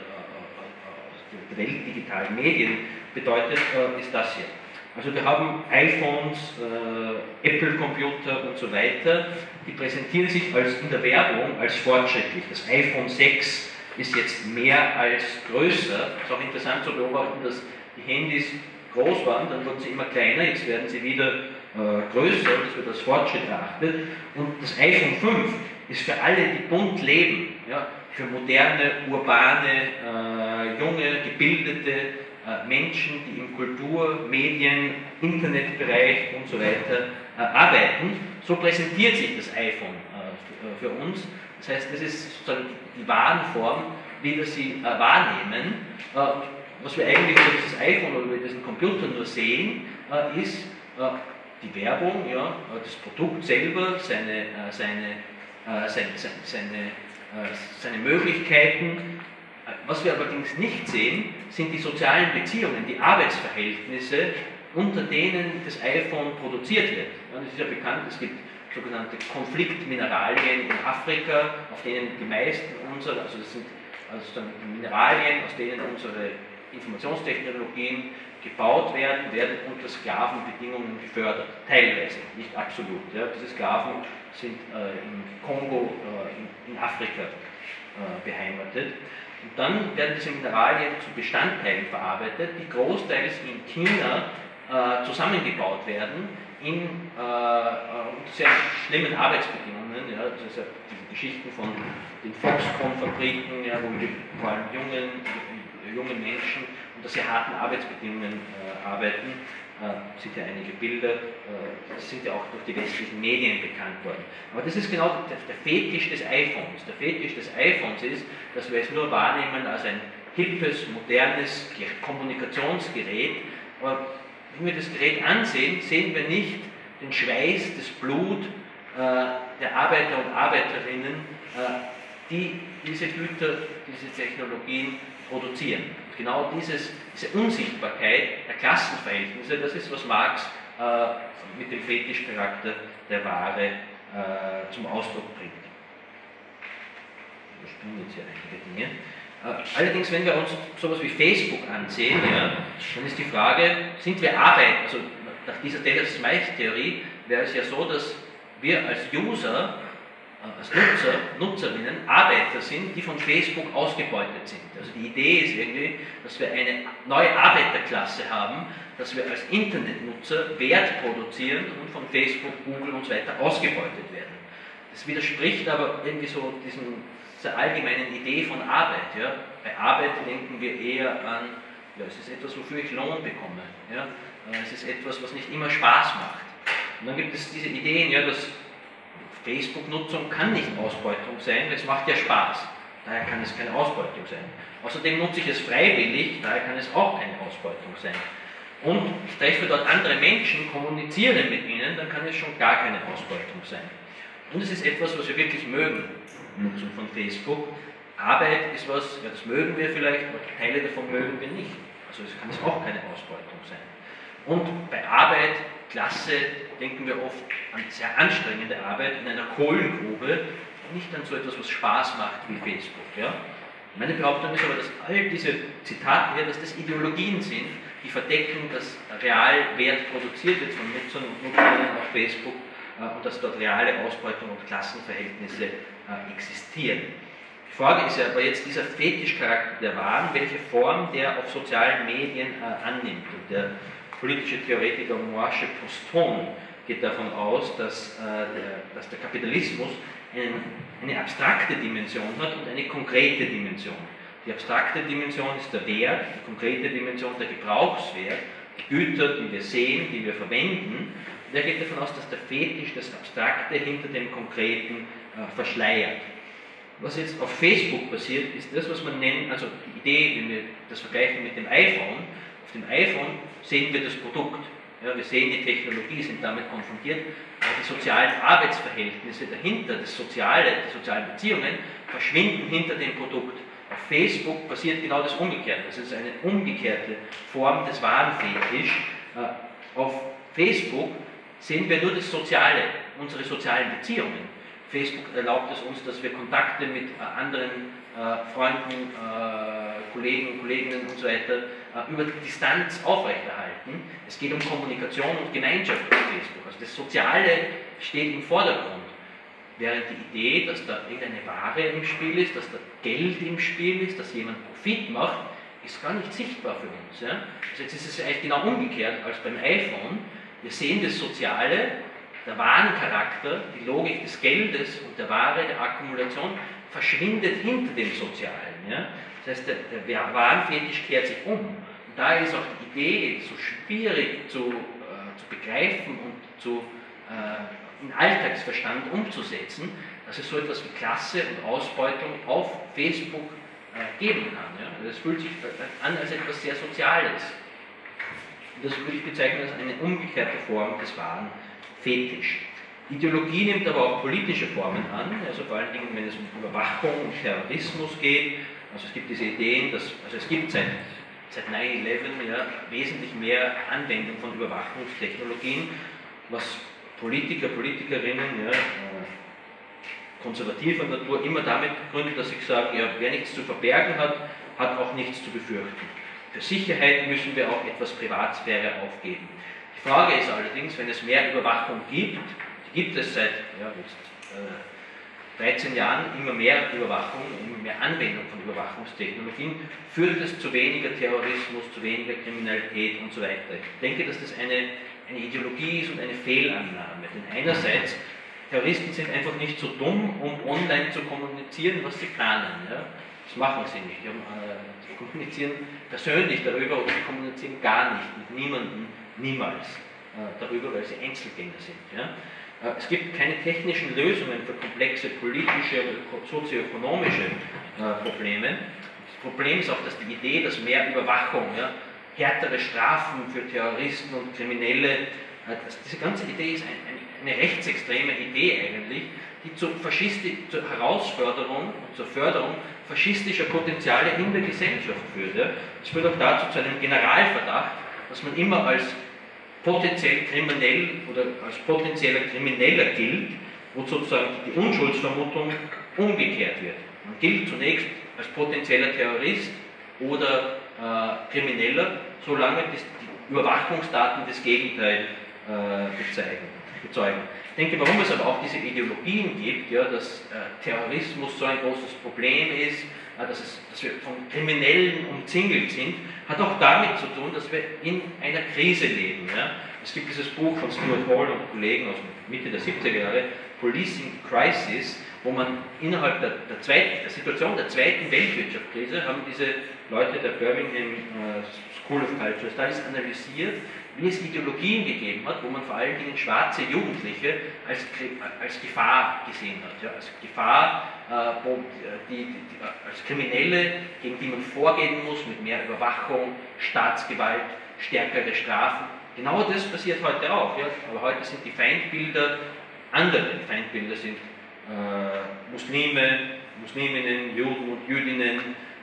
Welt digitalen Medien bedeutet, ist das hier. Also wir haben iPhones, Apple-Computer und so weiter, die präsentieren sich in der Werbung als fortschrittlich. Das iPhone 6 ist jetzt mehr als größer. Es ist auch interessant zu beobachten, dass die Handys groß waren, dann wurden sie immer kleiner, jetzt werden sie wieder größer, das wird als Fortschritt erachtet. Und das iPhone 5 ist für alle, die bunt leben, ja, für moderne, urbane, junge, gebildete Menschen, die im Kultur-, Medien-, Internetbereich und so weiter arbeiten. So präsentiert sich das iPhone für uns. Das heißt, das ist sozusagen die Warenform, wie wir sie wahrnehmen. Was wir eigentlich über dieses iPhone oder über diesen Computer nur sehen, ist die Werbung, ja, das Produkt selber, seine Möglichkeiten. Was wir allerdings nicht sehen, sind die sozialen Beziehungen, die Arbeitsverhältnisse, unter denen das iPhone produziert wird. Ja, das ist ja bekannt, es gibt sogenannte Konfliktmineralien in Afrika, auf denen die meisten unserer, also das sind Mineralien, aus denen unsere Informationstechnologien gebaut werden unter Sklavenbedingungen gefördert. Teilweise, nicht absolut. Ja. Diese Sklaven sind im Kongo, in Afrika beheimatet. Und dann werden diese Mineralien zu Bestandteilen verarbeitet, die großteils in China zusammengebaut werden, unter sehr schlimmen Arbeitsbedingungen. Ja. Das ist ja diese Geschichten von den Foxconn-Fabriken, ja, wo vor allem junge Menschen unter sehr harten Arbeitsbedingungen arbeiten. Sind ja einige Bilder, sind ja auch durch die westlichen Medien bekannt worden. Aber das ist genau der Fetisch des iPhones. Der Fetisch des iPhones ist, dass wir es nur wahrnehmen als ein hippes, modernes Kommunikationsgerät. Aber wenn wir das Gerät ansehen, sehen wir nicht den Schweiß, das Blut der Arbeiter und Arbeiterinnen die diese Güter, diese Technologien produzieren. Und genau diese Unsichtbarkeit der Klassenverhältnisse, das ist, was Marx mit dem Fetischcharakter der Ware zum Ausdruck bringt. Wir springen jetzt hier einige Dinge. Allerdings, wenn wir uns sowas wie Facebook ansehen, ja, dann ist die Frage, sind wir Arbeit, also nach dieser Taylor-Smythe-Theorie wäre es ja so, dass wir als User, als Nutzerinnen Arbeiter sind, die von Facebook ausgebeutet sind. Also die Idee ist irgendwie, dass wir eine neue Arbeiterklasse haben, dass wir als Internetnutzer Wert produzieren und von Facebook, Google und so weiter ausgebeutet werden. Das widerspricht aber irgendwie so dieser allgemeinen Idee von Arbeit. Ja? Bei Arbeit denken wir eher an, ja, es ist etwas, wofür ich Lohn bekomme. Ja? Es ist etwas, was nicht immer Spaß macht. Und dann gibt es diese Ideen, ja, dass Facebook-Nutzung kann nicht Ausbeutung sein, weil es macht ja Spaß. Daher kann es keine Ausbeutung sein. Außerdem nutze ich es freiwillig, daher kann es auch keine Ausbeutung sein. Und ich treffe dort andere Menschen, kommuniziere mit ihnen, dann kann es schon gar keine Ausbeutung sein. Und es ist etwas, was wir wirklich mögen, Nutzung von Facebook. Arbeit ist was, ja, das mögen wir vielleicht, aber Teile davon mögen wir nicht. Also es kann es auch keine Ausbeutung sein. Und bei Arbeit, Klasse, denken wir oft an sehr anstrengende Arbeit in einer Kohlengrube, nicht an so etwas, was Spaß macht wie Facebook. Ja? Meine Behauptung ist aber, dass all diese Zitate hier, dass das Ideologien sind, die verdecken, dass real Wert produziert wird von Nutzern und Nutzerinnen auf Facebook und dass dort reale Ausbeutung und Klassenverhältnisse existieren. Die Frage ist ja aber jetzt dieser Fetischcharakter der Waren, welche Form der auf sozialen Medien annimmt. Und der politische Theoretiker Moishe Poston geht davon aus, dass der Kapitalismus eine abstrakte Dimension hat und eine konkrete Dimension. Die abstrakte Dimension ist der Wert, die konkrete Dimension der Gebrauchswert, die Güter, die wir sehen, die wir verwenden. Und er geht davon aus, dass der Fetisch das Abstrakte hinter dem Konkreten verschleiert. Was jetzt auf Facebook passiert, ist das, was man nennt, also die Idee, wenn wir das vergleichen mit dem iPhone, auf dem iPhone sehen wir das Produkt, ja, wir sehen die Technologie, sind damit konfrontiert, aber die sozialen Arbeitsverhältnisse dahinter, die sozialen Beziehungen verschwinden hinter dem Produkt. Auf Facebook passiert genau das Umgekehrte, das ist eine umgekehrte Form des Warenfetisch. Auf Facebook sehen wir nur das Soziale, unsere sozialen Beziehungen. Facebook erlaubt es uns, dass wir Kontakte mit anderen Freunden, Kollegen, Kolleginnen und so weiter über die Distanz aufrechterhalten. Es geht um Kommunikation und Gemeinschaft auf Facebook. Also das Soziale steht im Vordergrund. Während die Idee, dass da irgendeine Ware im Spiel ist, dass da Geld im Spiel ist, dass jemand Profit macht, ist gar nicht sichtbar für uns. Ja? Also jetzt ist es eigentlich genau umgekehrt als beim iPhone. Wir sehen das Soziale, der Warencharakter, die Logik des Geldes und der Ware, der Akkumulation verschwindet hinter dem Sozialen. Ja? Das heißt, der Warenfetisch kehrt sich um. Und daher ist auch die Idee so schwierig zu begreifen und in Alltagsverstand umzusetzen, dass es so etwas wie Klasse und Ausbeutung auf Facebook geben kann. Ja? Das fühlt sich an als etwas sehr Soziales. Und das würde ich bezeichnen als eine umgekehrte Form des Warenfetisch. Ideologie nimmt aber auch politische Formen an, also vor allen Dingen, wenn es um Überwachung und Terrorismus geht. Also es gibt diese Ideen, es gibt seit 9/11 ja, wesentlich mehr Anwendung von Überwachungstechnologien, was Politiker, Politikerinnen, ja, konservativer Natur immer damit begründet, dass sie sagen, ja, wer nichts zu verbergen hat, hat auch nichts zu befürchten. Für Sicherheit müssen wir auch etwas Privatsphäre aufgeben. Die Frage ist allerdings, wenn es mehr Überwachung gibt, die gibt es seit 13 Jahren immer mehr Überwachung, immer mehr Anwendung von Überwachungstechnologien, führt es zu weniger Terrorismus, zu weniger Kriminalität und so weiter. Ich denke, dass das eine Ideologie ist und eine Fehlannahme. Denn einerseits, Terroristen sind einfach nicht so dumm, um online zu kommunizieren, was sie planen. Ja? Das machen sie nicht. Die kommunizieren persönlich darüber oder sie kommunizieren gar nicht mit niemandem, niemals darüber, weil sie Einzelgänger sind. Ja? Es gibt keine technischen Lösungen für komplexe politische oder sozioökonomische Probleme. Das Problem ist auch, dass die Idee, dass mehr Überwachung, ja, härtere Strafen für Terroristen und Kriminelle Diese ganze Idee ist eine rechtsextreme Idee eigentlich, die zur Herausforderung und zur Förderung faschistischer Potenziale in der Gesellschaft führt. Ja. Das führt auch dazu zu einem Generalverdacht, dass man immer als potenziell kriminell oder als potenzieller Krimineller gilt, wo sozusagen die Unschuldsvermutung umgekehrt wird. Man gilt zunächst als potenzieller Terrorist oder Krimineller, solange die Überwachungsdaten das Gegenteil bezeugen. Ich denke, warum es aber auch diese Ideologien gibt, ja, dass Terrorismus so ein großes Problem ist, dass wir von Kriminellen umzingelt sind, hat auch damit zu tun, dass wir in einer Krise leben. Ja. Es gibt dieses Buch von Stuart Hall und Kollegen aus Mitte der 70er Jahre, Policing Crisis, wo man innerhalb der Situation der zweiten Weltwirtschaftskrise haben diese Leute der Birmingham School of Cultural Studies analysiert, wie es Ideologien gegeben hat, wo man vor allen Dingen schwarze Jugendliche als Gefahr gesehen hat. Ja, als Gefahr, als Kriminelle, gegen die man vorgehen muss mit mehr Überwachung, Staatsgewalt, stärkere Strafen. Genau das passiert heute auch. Ja, aber heute sind die Feindbilder andere. Die Feindbilder sind Muslime, Musliminnen, Juden und Jüdinnen.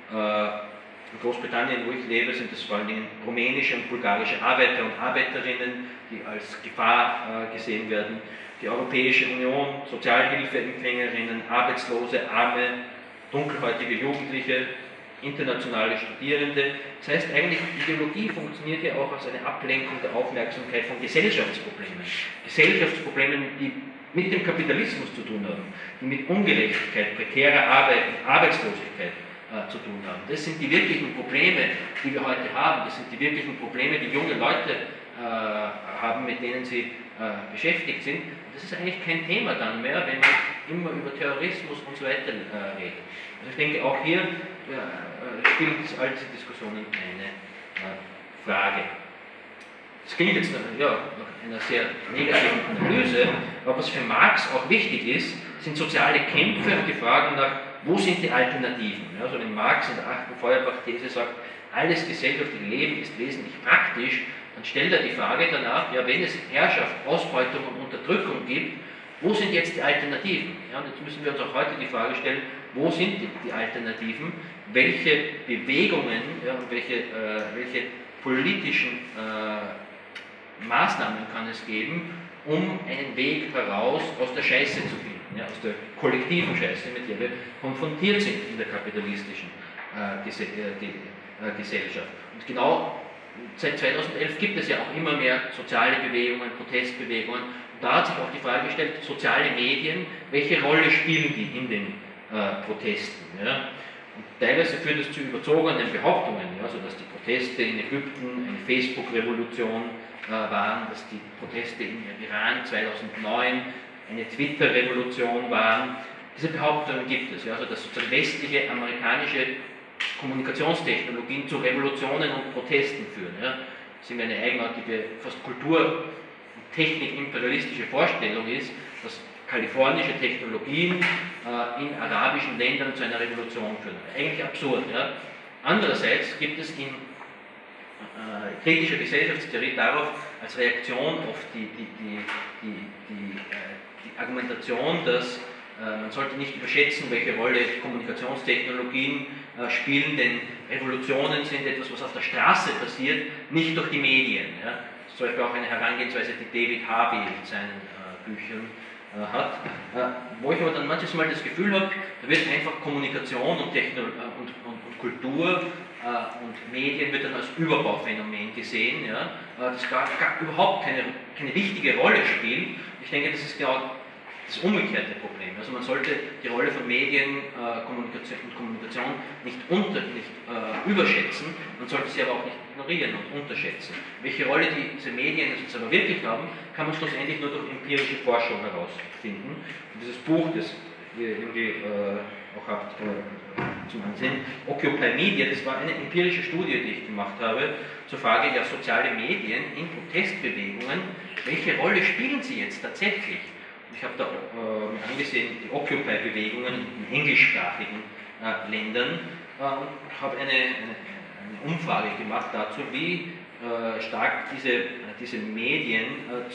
In Großbritannien, wo ich lebe, sind es vor allen Dingen rumänische und bulgarische Arbeiter und Arbeiterinnen, die als Gefahr gesehen werden. Die Europäische Union, Sozialhilfeempfängerinnen, Arbeitslose, arme, dunkelhäutige Jugendliche, internationale Studierende. Das heißt eigentlich, Ideologie funktioniert ja auch als eine Ablenkung der Aufmerksamkeit von Gesellschaftsproblemen. Gesellschaftsproblemen, die mit dem Kapitalismus zu tun haben, die mit Ungerechtigkeit, prekärer Arbeit und Arbeitslosigkeit zu tun haben. Das sind die wirklichen Probleme, die wir heute haben. Das sind die wirklichen Probleme, die junge Leute haben, mit denen sie beschäftigt sind. Das ist eigentlich kein Thema dann mehr, wenn man immer über Terrorismus und so weiter redet. Also ich denke, auch hier spielt all diese Diskussionen eine Frage. Das klingt jetzt nach einer sehr negativen Analyse, aber was für Marx auch wichtig ist, sind soziale Kämpfe und die Fragen nach, wo sind die Alternativen? Ja, also wenn Marx in der 8. Feuerbach-These sagt, alles gesellschaftliche Leben ist wesentlich praktisch, dann stellt er die Frage danach, ja, wenn es Herrschaft, Ausbeutung und Unterdrückung gibt, wo sind jetzt die Alternativen? Ja, und jetzt müssen wir uns auch heute die Frage stellen, wo sind die Alternativen? Welche Bewegungen, ja, und welche politischen Maßnahmen kann es geben, um einen Weg heraus aus der Scheiße zu finden, ja, aus der kollektiven Scheiße, mit der wir konfrontiert sind in der kapitalistischen Gesellschaft. Und genau seit 2011 gibt es ja auch immer mehr soziale Bewegungen, Protestbewegungen. Und da hat sich auch die Frage gestellt, soziale Medien, welche Rolle spielen die in den Protesten? Ja? Und teilweise führt es zu überzogenen Behauptungen, ja, also dass die Proteste in Ägypten eine Facebook-Revolution waren, dass die Proteste im Iran 2009 eine Twitter-Revolution waren. Diese Behauptungen gibt es, ja, also dass sozusagen westliche, amerikanische Kommunikationstechnologien zu Revolutionen und Protesten führen. Ja. Das ist eine eigenartige, fast kultur- und technik-imperialistische Vorstellung ist, dass kalifornische Technologien in arabischen Ländern zu einer Revolution führen. Eigentlich absurd. Ja. Andererseits gibt es in kritischer Gesellschaftstheorie darauf als Reaktion auf die Argumentation, dass man sollte nicht überschätzen, welche Rolle Kommunikationstechnologien spielen, denn Revolutionen sind etwas, was auf der Straße passiert, nicht durch die Medien. Ja. Das ist zum Beispiel auch eine Herangehensweise, die David Harvey in seinen Büchern hat, wo ich aber dann manches Mal das Gefühl habe, da wird einfach Kommunikation und Kultur und Medien wird dann als Überbauphänomen gesehen, ja, das gar überhaupt keine wichtige Rolle spielt. Ich denke, das ist genau das umgekehrte Problem. Also man sollte die Rolle von Medien und Kommunikation nicht überschätzen, man sollte sie aber auch nicht ignorieren und unterschätzen. Welche Rolle diese Medien jetzt aber wirklich haben, kann man schlussendlich nur durch empirische Forschung herausfinden. Und dieses Buch, das ihr irgendwie auch habt zum Ansehen, Occupy Media, das war eine empirische Studie, die ich gemacht habe, zur Frage der sozialen Medien in Protestbewegungen, welche Rolle spielen sie jetzt tatsächlich? Ich habe da angesehen, die Occupy-Bewegungen in englischsprachigen Ländern und habe eine Umfrage gemacht dazu, wie stark diese diese Medien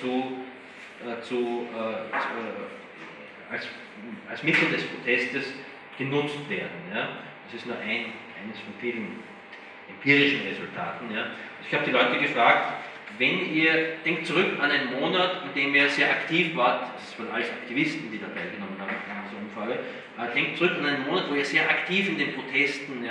als Mittel des Protestes genutzt werden. Ja? Das ist nur eines von vielen empirischen Resultaten. Ja? Ich habe die Leute gefragt, wenn ihr, denkt zurück an einen Monat, in dem ihr sehr aktiv wart, das waren alles Aktivisten, die da teilgenommen haben an dieser Umfrage, denkt zurück an einen Monat, wo ihr sehr aktiv in den Protesten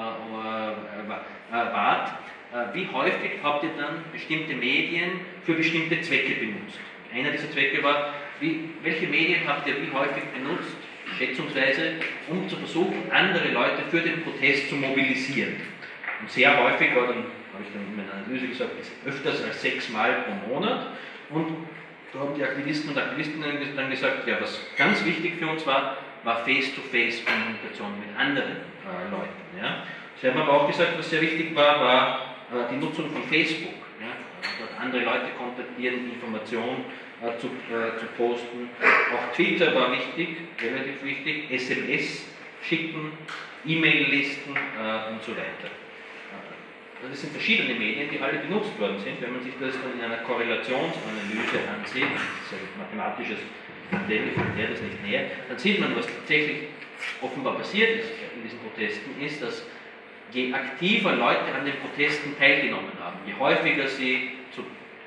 wart, wie häufig habt ihr dann bestimmte Medien für bestimmte Zwecke benutzt? Einer dieser Zwecke war, welche Medien habt ihr wie häufig benutzt, schätzungsweise, um zu versuchen, andere Leute für den Protest zu mobilisieren? Und sehr häufig war dann, habe ich dann in meiner Analyse gesagt, ist öfters als 6 Mal pro Monat. Und da haben die Aktivisten und Aktivistinnen dann gesagt, ja, was ganz wichtig für uns war Face-to-Face-Kommunikation mit anderen Leuten. Ja. Sie haben aber auch gesagt, was sehr wichtig war die Nutzung von Facebook. Ja. Dort andere Leute kontaktieren, Informationen zu posten. Auch Twitter war wichtig, relativ wichtig, SMS schicken, E-Mail-Listen und so weiter. Das sind verschiedene Medien, die alle benutzt worden sind. Wenn man sich das dann in einer Korrelationsanalyse ansieht, das ist ein mathematisches Modell, ich erkläre das nicht näher, dann sieht man, was tatsächlich offenbar passiert ist in diesen Protesten, ist, dass je aktiver Leute an den Protesten teilgenommen haben, je häufiger sie zu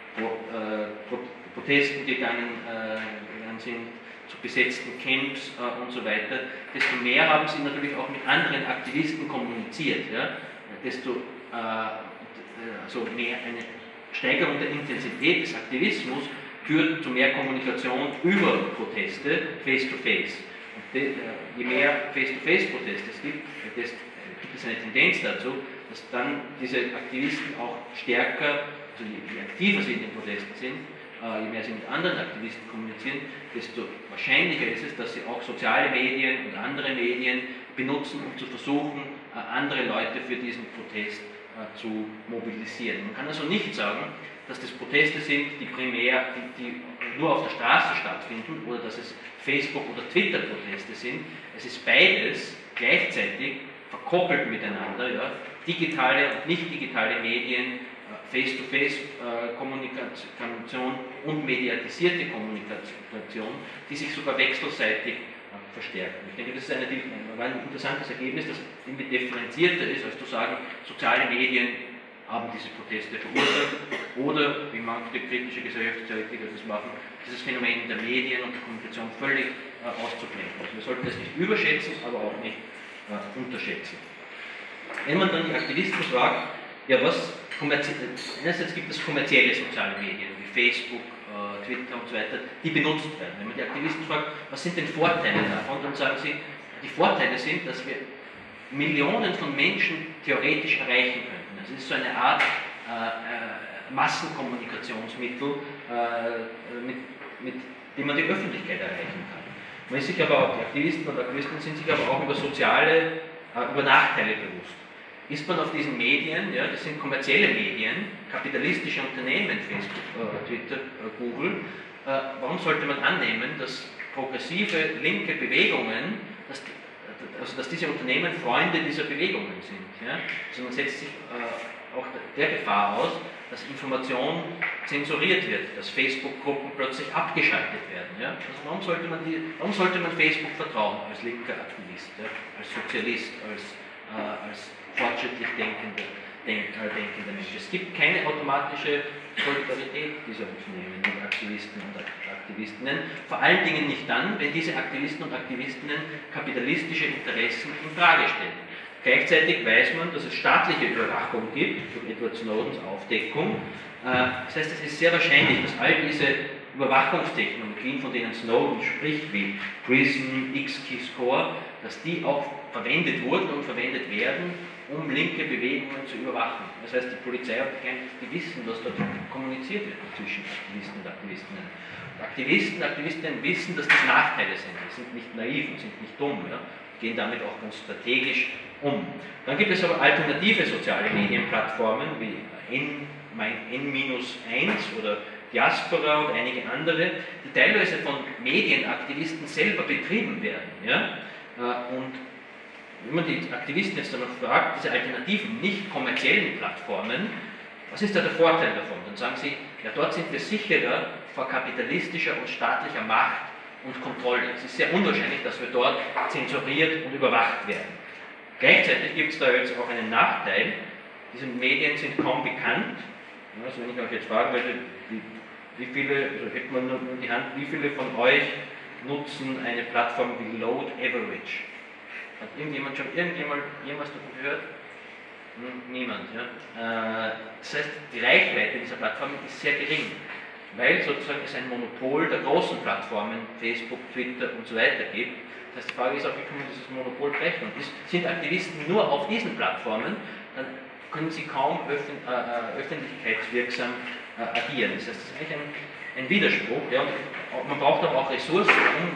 Protesten gegangen sind, zu besetzten Camps und so weiter, desto mehr haben sie natürlich auch mit anderen Aktivisten kommuniziert. Ja? Desto also mehr eine Steigerung der Intensität des Aktivismus führt zu mehr Kommunikation über Proteste face-to-face. Und je mehr Face-to-Face-Proteste es gibt es eine Tendenz dazu, dass dann diese Aktivisten auch stärker, also je aktiver sie in den Protesten sind, je mehr sie mit anderen Aktivisten kommunizieren, desto wahrscheinlicher ist es, dass sie auch soziale Medien und andere Medien benutzen, um zu versuchen, andere Leute für diesen Protest zu mobilisieren. Man kann also nicht sagen, dass das Proteste sind, die nur auf der Straße stattfinden oder dass es Facebook- oder Twitter-Proteste sind. Es ist beides gleichzeitig verkoppelt miteinander, ja? Digitale und nicht digitale Medien, Face-to-Face-Kommunikation und mediatisierte Kommunikation, die sich sogar wechselseitig verstärken. Ich denke, das ist ein interessantes Ergebnis, das irgendwie differenzierter ist, als zu sagen, soziale Medien haben diese Proteste verursacht oder, wie manche kritische Gesellschaftstheoretiker das machen, dieses Phänomen der Medien und der Kommunikation völlig auszublenden. Also wir sollten das nicht überschätzen, aber auch nicht unterschätzen. Wenn man dann die Aktivisten fragt, ja, einerseits gibt es kommerzielle soziale Medien wie Facebook, Twitter und so weiter, die benutzt werden. Wenn man die Aktivisten fragt, was sind denn Vorteile davon, dann sagen sie, die Vorteile sind, dass wir Millionen von Menschen theoretisch erreichen könnten. Das ist so eine Art Massenkommunikationsmittel, mit dem man die Öffentlichkeit erreichen kann. Man ist sich aber auch, die Aktivisten und Aktivisten sind sich aber auch über Nachteile bewusst. Ist man auf diesen Medien, ja, das sind kommerzielle Medien, kapitalistische Unternehmen, Facebook, Twitter, Google, warum sollte man annehmen, dass progressive linke Bewegungen, dass diese Unternehmen Freunde dieser Bewegungen sind? Ja? Also man setzt sich auch der Gefahr aus, dass Information zensuriert wird, dass Facebook-Gruppen plötzlich abgeschaltet werden. Ja? Also warum sollte man Facebook vertrauen als linker Aktivist, ja? Als Sozialist, als fortschrittlich denkender Mensch? Es gibt keine automatische Solidarität dieser Unternehmen mit Aktivisten und Aktivistinnen, vor allen Dingen nicht dann, wenn diese Aktivisten und Aktivistinnen kapitalistische Interessen in Frage stellen. Gleichzeitig weiß man, dass es staatliche Überwachung gibt, durch Edward Snowdens Aufdeckung. Das heißt, es ist sehr wahrscheinlich, dass all diese Überwachungstechnologien, von denen Snowden spricht, wie PRISM, X-Keyscore, dass die auch verwendet wurden und verwendet werden, um linke Bewegungen zu überwachen. Das heißt, die Polizei und die wissen, was dort kommuniziert wird zwischen Aktivisten und Aktivistinnen. Und Aktivisten und Aktivistinnen wissen, dass das Nachteile sind. Sie sind nicht naiv und sind nicht dumm. Ja? Gehen damit auch ganz strategisch um. Dann gibt es aber alternative soziale Medienplattformen wie N-1 oder Diaspora und einige andere, die teilweise von Medienaktivisten selber betrieben werden. Ja? Und wenn man die Aktivisten jetzt dann noch fragt, diese alternativen, nicht kommerziellen Plattformen, was ist da der Vorteil davon? Dann sagen sie, ja, dort sind wir sicherer vor kapitalistischer und staatlicher Macht und Kontrolle. Es ist sehr unwahrscheinlich, dass wir dort zensuriert und überwacht werden. Gleichzeitig gibt es da jetzt auch einen Nachteil. Diese Medien sind kaum bekannt. Also wenn ich euch jetzt fragen würde, wie viele, also hätte man nur in die Hand, wie viele von euch nutzen eine Plattform wie Load Average? Hat irgendjemand schon jemals davon gehört? Niemand. Ja? Das heißt, die Reichweite dieser Plattformen ist sehr gering, weil sozusagen es ein Monopol der großen Plattformen, Facebook, Twitter und so weiter gibt. Das heißt, die Frage ist auch, wie kann man dieses Monopol brechen? Und sind Aktivisten nur auf diesen Plattformen, dann können sie kaum öffentlichkeitswirksam agieren. Das heißt, das ist eigentlich ein Widerspruch. Ja? Und man braucht aber auch Ressourcen,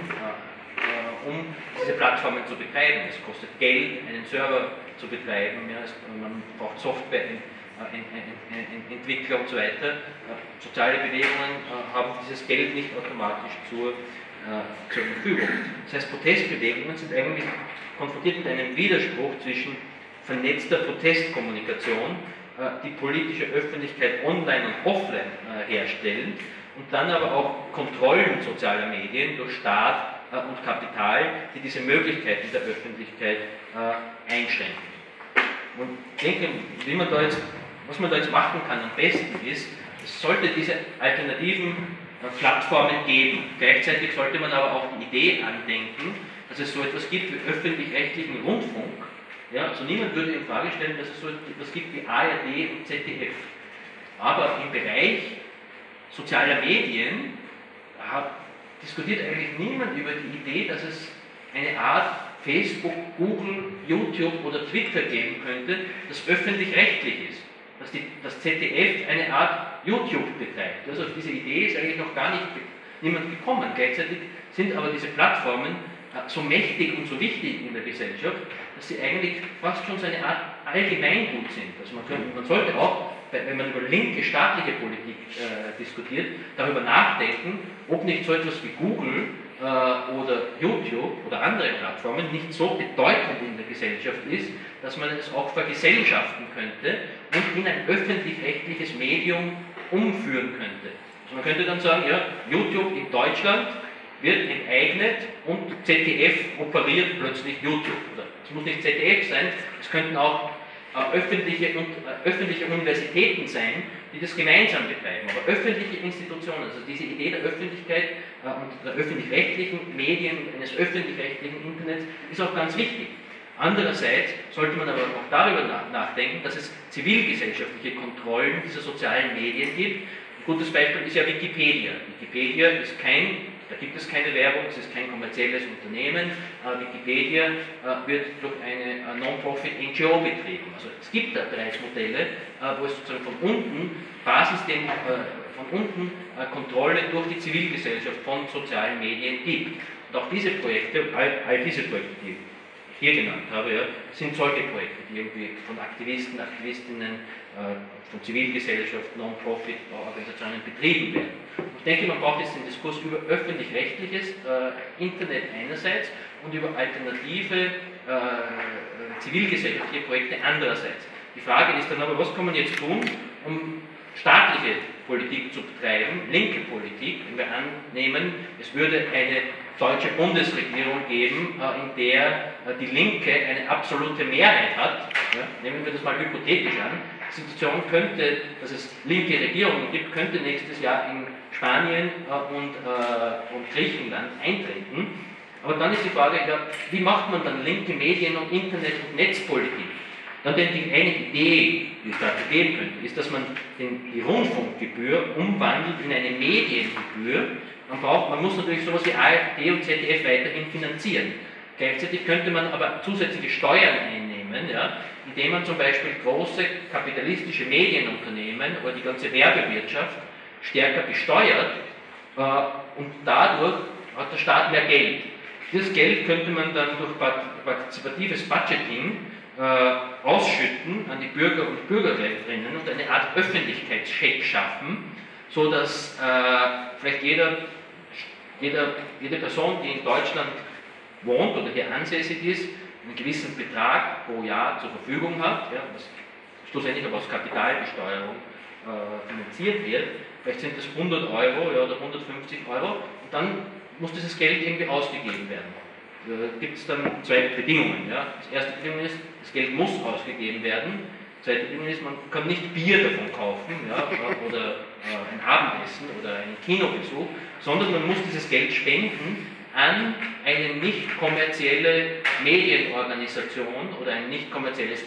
um diese Plattformen zu betreiben. Es kostet Geld, einen Server zu betreiben, ja? Man braucht Software, Entwickler und so weiter. Soziale Bewegungen haben dieses Geld nicht automatisch zur Verfügung. Das heißt, Protestbewegungen sind eigentlich konfrontiert mit einem Widerspruch zwischen vernetzter Protestkommunikation, die politische Öffentlichkeit online und offline herstellen und dann aber auch Kontrollen sozialer Medien durch Staat und Kapital, die diese Möglichkeiten der Öffentlichkeit einschränken. Und ich denke, was man da jetzt machen kann am besten ist, es sollte diese alternativen Plattformen geben. Gleichzeitig sollte man aber auch die Idee andenken, dass es so etwas gibt wie öffentlich-rechtlichen Rundfunk. Ja, also niemand würde in Frage stellen, dass es so etwas gibt wie ARD und ZDF. Aber im Bereich sozialer Medien diskutiert eigentlich niemand über die Idee, dass es eine Art Facebook, Google, YouTube oder Twitter geben könnte, das öffentlich-rechtlich ist. Dass das ZDF eine Art YouTube betreibt. Also auf diese Idee ist eigentlich noch gar nicht niemand gekommen. Gleichzeitig sind aber diese Plattformen so mächtig und so wichtig in der Gesellschaft, dass sie eigentlich fast schon so eine Art Allgemeingut sind. Also man sollte auch, wenn man über linke staatliche Politik diskutiert, darüber nachdenken, ob nicht so etwas wie Google oder YouTube oder andere Plattformen nicht so bedeutend in der Gesellschaft ist, dass man es auch vergesellschaften könnte und in ein öffentlich-rechtliches Medium umführen könnte. Also man könnte dann sagen, ja, YouTube in Deutschland wird enteignet und ZDF operiert plötzlich YouTube. Oder es muss nicht ZDF sein, es könnten auch öffentliche Universitäten sein, die das gemeinsam betreiben. Aber öffentliche Institutionen, also diese Idee der Öffentlichkeit und der öffentlich-rechtlichen Medien, eines öffentlich-rechtlichen Internets, ist auch ganz wichtig. Andererseits sollte man aber auch darüber nachdenken, dass es zivilgesellschaftliche Kontrollen dieser sozialen Medien gibt. Ein gutes Beispiel ist ja Wikipedia. Wikipedia ist da gibt es keine Werbung, es ist kein kommerzielles Unternehmen. Wikipedia wird durch eine Non-Profit-NGO betrieben. Also es gibt da bereits Modelle, wo es sozusagen von unten Kontrolle durch die Zivilgesellschaft von sozialen Medien gibt. Und auch diese Projekte, all diese Projekte, die ich hier genannt habe, ja, sind solche Projekte, die irgendwie von Aktivisten, Aktivistinnen, von Zivilgesellschaft, Non-Profit-Organisationen betrieben werden. Ich denke, man braucht jetzt den Diskurs über öffentlich-rechtliches Internet einerseits und über alternative zivilgesellschaftliche Projekte andererseits. Die Frage ist dann aber, was kann man jetzt tun, um staatliche Politik zu betreiben, linke Politik, wenn wir annehmen, es würde eine deutsche Bundesregierung geben, in der die Linke eine absolute Mehrheit hat. Ja, nehmen wir das mal hypothetisch an. Die Situation könnte, dass es linke Regierungen gibt, könnte nächstes Jahr in Spanien und Griechenland eintreten. Aber dann ist die Frage, ja, wie macht man dann linke Medien- und Internet- und Netzpolitik? Dann denke ich, eine Idee, die es dazu geben könnte, ist, dass man die Rundfunkgebühr umwandelt in eine Mediengebühr. Man muss natürlich sowas wie ARD und ZDF weiterhin finanzieren. Gleichzeitig könnte man aber zusätzliche Steuern einnehmen, ja, indem man zum Beispiel große kapitalistische Medienunternehmen oder die ganze Werbewirtschaft stärker besteuert und dadurch hat der Staat mehr Geld. Dieses Geld könnte man dann durch partizipatives Budgeting ausschütten an die Bürger und Bürgerinnen und eine Art Öffentlichkeitscheck schaffen, sodass vielleicht jede Person, die in Deutschland wohnt oder hier ansässig ist, einen gewissen Betrag pro Jahr zur Verfügung hat, ja, was schlussendlich aber aus Kapitalbesteuerung finanziert wird, vielleicht sind das 100 Euro, ja, oder 150 Euro, und dann muss dieses Geld irgendwie ausgegeben werden. Da gibt es dann zwei Bedingungen. Ja. Das erste Bedingung ist, das Geld muss ausgegeben werden. Die zweite Bedingung ist, man kann nicht Bier davon kaufen, ja, oder ein Abendessen oder einen Kinobesuch, sondern man muss dieses Geld spenden an eine nicht kommerzielle Medienorganisation oder ein nicht kommerzielles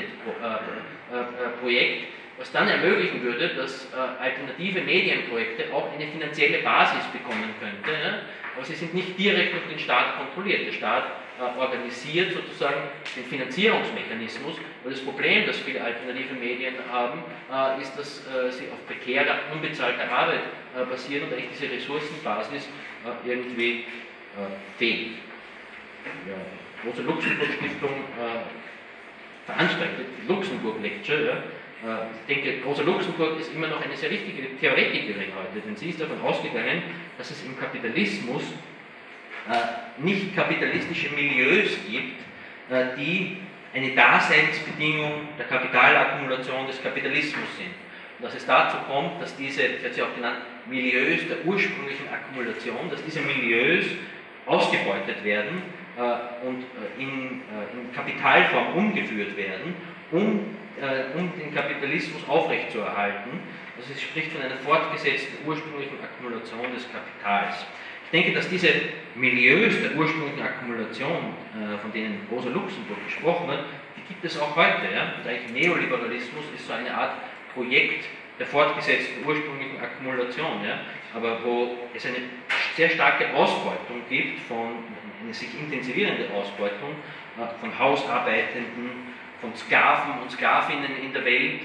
Internetprojekt, was dann ermöglichen würde, dass alternative Medienprojekte auch eine finanzielle Basis bekommen könnte, ja? Aber sie sind nicht direkt durch den Staat kontrolliert. Der Staat organisiert sozusagen den Finanzierungsmechanismus, weil das Problem, das viele alternative Medien haben, ist, dass sie auf prekärer, unbezahlter Arbeit basieren und eigentlich diese Ressourcenbasis irgendwie fehlt. Ja, die Rosa Luxemburg Stiftung veranstaltet die Luxemburg Lecture. Ja. Ich denke, Rosa Luxemburg ist immer noch eine sehr wichtige Theoretikerin heute, denn sie ist davon ausgegangen, dass es im Kapitalismus nicht kapitalistische Milieus gibt, die eine Daseinsbedingung der Kapitalakkumulation des Kapitalismus sind. Und dass es dazu kommt, dass diese, ich habe sie auch genannt, Milieus der ursprünglichen Akkumulation, dass diese Milieus ausgebeutet werden und in Kapitalform umgeführt werden, um den Kapitalismus aufrechtzuerhalten. Also es spricht von einer fortgesetzten ursprünglichen Akkumulation des Kapitals. Ich denke, dass diese Milieus der ursprünglichen Akkumulation, von denen Rosa Luxemburg gesprochen hat, die gibt es auch heute. Ja? Und eigentlich Neoliberalismus ist so eine Art Projekt der fortgesetzten ursprünglichen Akkumulation, ja? Aber wo es eine sehr starke Ausbeutung gibt, eine sich intensivierende Ausbeutung von Hausarbeitenden, von Sklaven und Sklavinnen in der Welt.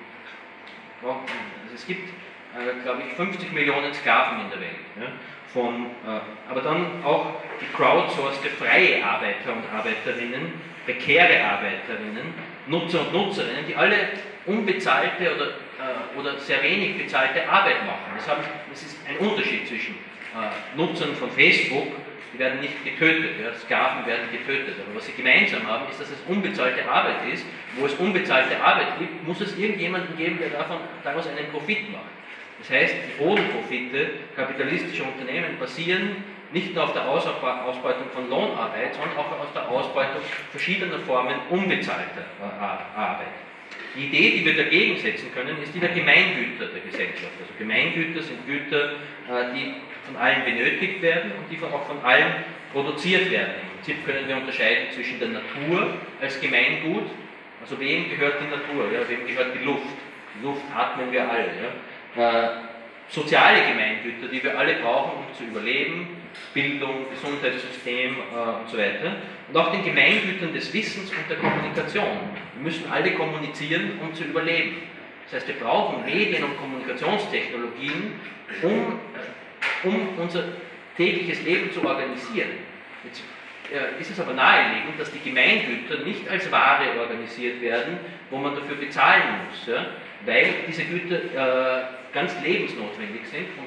Also es gibt, glaube ich, 50 Millionen Sklaven in der Welt. Ja? Aber dann auch gecrowdsourcete freie Arbeiter und Arbeiterinnen, prekäre Arbeiterinnen, Nutzer und Nutzerinnen, die alle unbezahlte oder sehr wenig bezahlte Arbeit machen. Das ist ein Unterschied zwischen Nutzern von Facebook, die werden nicht getötet, ja, Sklaven werden getötet, aber was sie gemeinsam haben, ist, dass es unbezahlte Arbeit ist. Wo es unbezahlte Arbeit gibt, muss es irgendjemanden geben, der daraus einen Profit macht. Das heißt, die hohen Profite kapitalistischer Unternehmen basieren nicht nur auf der Ausbeutung von Lohnarbeit, sondern auch auf der Ausbeutung verschiedener Formen unbezahlter Arbeit. Die Idee, die wir dagegen setzen können, ist die der Gemeingüter der Gesellschaft. Also Gemeingüter sind Güter, die von allen benötigt werden und die auch von allen produziert werden. Im Prinzip können wir unterscheiden zwischen der Natur als Gemeingut, also wem gehört die Natur, ja, wem gehört die Luft. Die Luft atmen wir alle. Ja. Soziale Gemeingüter, die wir alle brauchen, um zu überleben, Bildung, Gesundheitssystem und so weiter. Und auch den Gemeingütern des Wissens und der Kommunikation. Wir müssen alle kommunizieren, um zu überleben. Das heißt, wir brauchen Medien- und Kommunikationstechnologien, um unser tägliches Leben zu organisieren. Jetzt ist es aber naheliegend, dass die Gemeingüter nicht als Ware organisiert werden, wo man dafür bezahlen muss, ja, weil diese Güter ganz lebensnotwendig sind und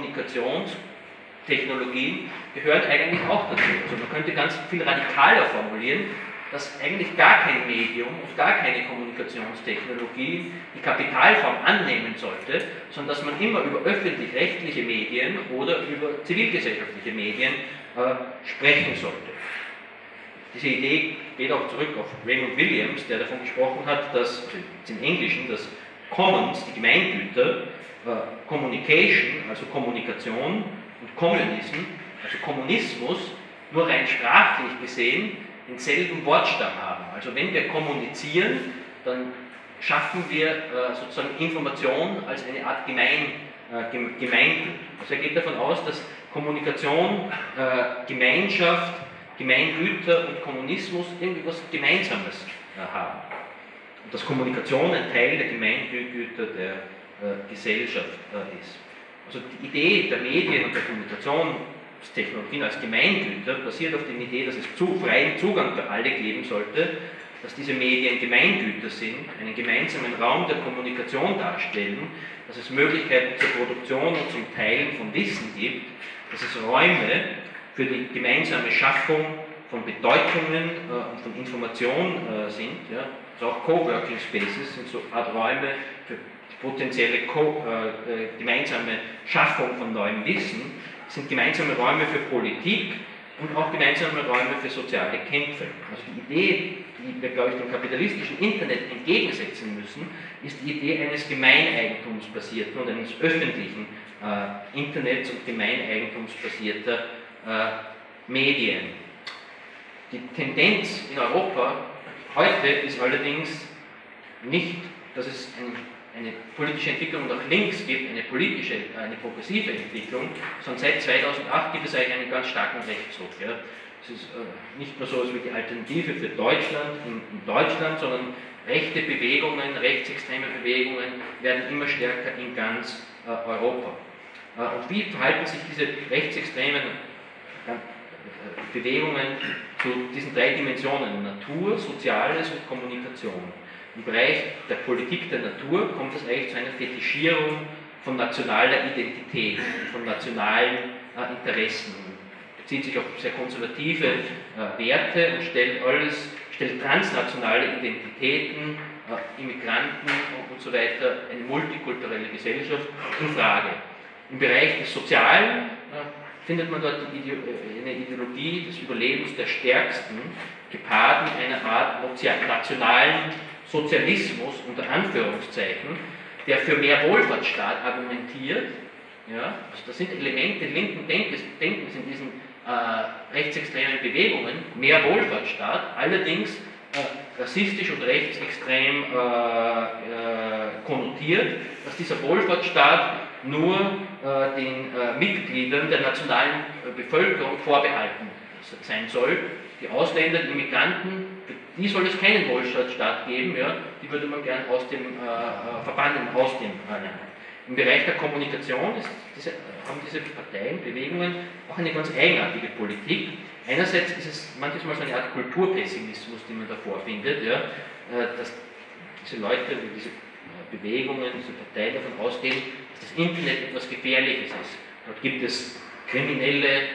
Kommunikationstechnologien gehören eigentlich auch dazu. Also man könnte ganz viel radikaler formulieren, dass eigentlich gar kein Medium und gar keine Kommunikationstechnologie die Kapitalform annehmen sollte, sondern dass man immer über öffentlich-rechtliche Medien oder über zivilgesellschaftliche Medien sprechen sollte. Diese Idee geht auch zurück auf Raymond Williams, der davon gesprochen hat, dass, also im Englischen, dass Commons, die Gemeingüter, Communication, also Kommunikation, und Communism, also Kommunismus, nur rein sprachlich gesehen denselben Wortstamm haben. Also wenn wir kommunizieren, dann schaffen wir sozusagen Information als eine Art Gemeingut. Also er geht davon aus, dass Kommunikation, Gemeinschaft, Gemeingüter und Kommunismus irgendwie was Gemeinsames haben. Und dass Kommunikation ein Teil der Gemeingüter der Gesellschaft ist. Also die Idee der Medien und der Kommunikationstechnologien als Gemeingüter basiert auf der Idee, dass es freien Zugang für alle geben sollte, dass diese Medien Gemeingüter sind, einen gemeinsamen Raum der Kommunikation darstellen, dass es Möglichkeiten zur Produktion und zum Teilen von Wissen gibt, dass es Räume für die gemeinsame Schaffung von Bedeutungen und von Information sind. Ja. Also auch Coworking Spaces sind so Art Räume für potenzielle gemeinsame Schaffung von neuem Wissen, sind gemeinsame Räume für Politik und auch gemeinsame Räume für soziale Kämpfe. Also die Idee, die wir, glaube ich, dem kapitalistischen Internet entgegensetzen müssen, ist die Idee eines gemeineigentumsbasierten und eines öffentlichen Internets und gemeineigentumsbasierter Medien. Die Tendenz in Europa heute ist allerdings nicht, dass es eine politische Entwicklung nach links gibt, eine progressive Entwicklung, sondern seit 2008 gibt es eigentlich einen ganz starken Rechtsruck. Ja. Es ist nicht nur so etwas wie die Alternative für Deutschland in Deutschland, sondern rechte Bewegungen, rechtsextreme Bewegungen werden immer stärker in ganz Europa. Und wie verhalten sich diese rechtsextremen Bewegungen zu diesen drei Dimensionen: Natur, Soziales und Kommunikation? Im Bereich der Politik der Natur kommt es eigentlich zu einer Fetischierung von nationaler Identität, von nationalen Interessen. Bezieht sich auf sehr konservative Werte und stellt transnationale Identitäten, Immigranten und so weiter, eine multikulturelle Gesellschaft in Frage. Im Bereich des Sozialen findet man dort eine Ideologie des Überlebens der Stärksten, gepaart mit einer Art nationalen Sozialismus unter Anführungszeichen, der für mehr Wohlfahrtsstaat argumentiert. Ja, also das sind Elemente linken Denkens in diesen rechtsextremen Bewegungen, mehr Wohlfahrtsstaat, allerdings rassistisch und rechtsextrem konnotiert, dass dieser Wohlfahrtsstaat nur den Mitgliedern der nationalen Bevölkerung vorbehalten sein soll. Die Ausländer, die Immigranten, die soll es keinen Wohlfahrtsstaat geben, ja, würde man gern aus dem verbannen, aus dem Im Bereich der Kommunikation haben diese Parteien, Bewegungen auch eine ganz eigenartige Politik. Einerseits ist es manchmal so eine Art Kulturpessimismus, den man da vorfindet, ja, dass diese Leute, diese Bewegungen, diese Parteien davon ausgehen, dass das Internet etwas Gefährliches ist. Dort gibt es kriminelle,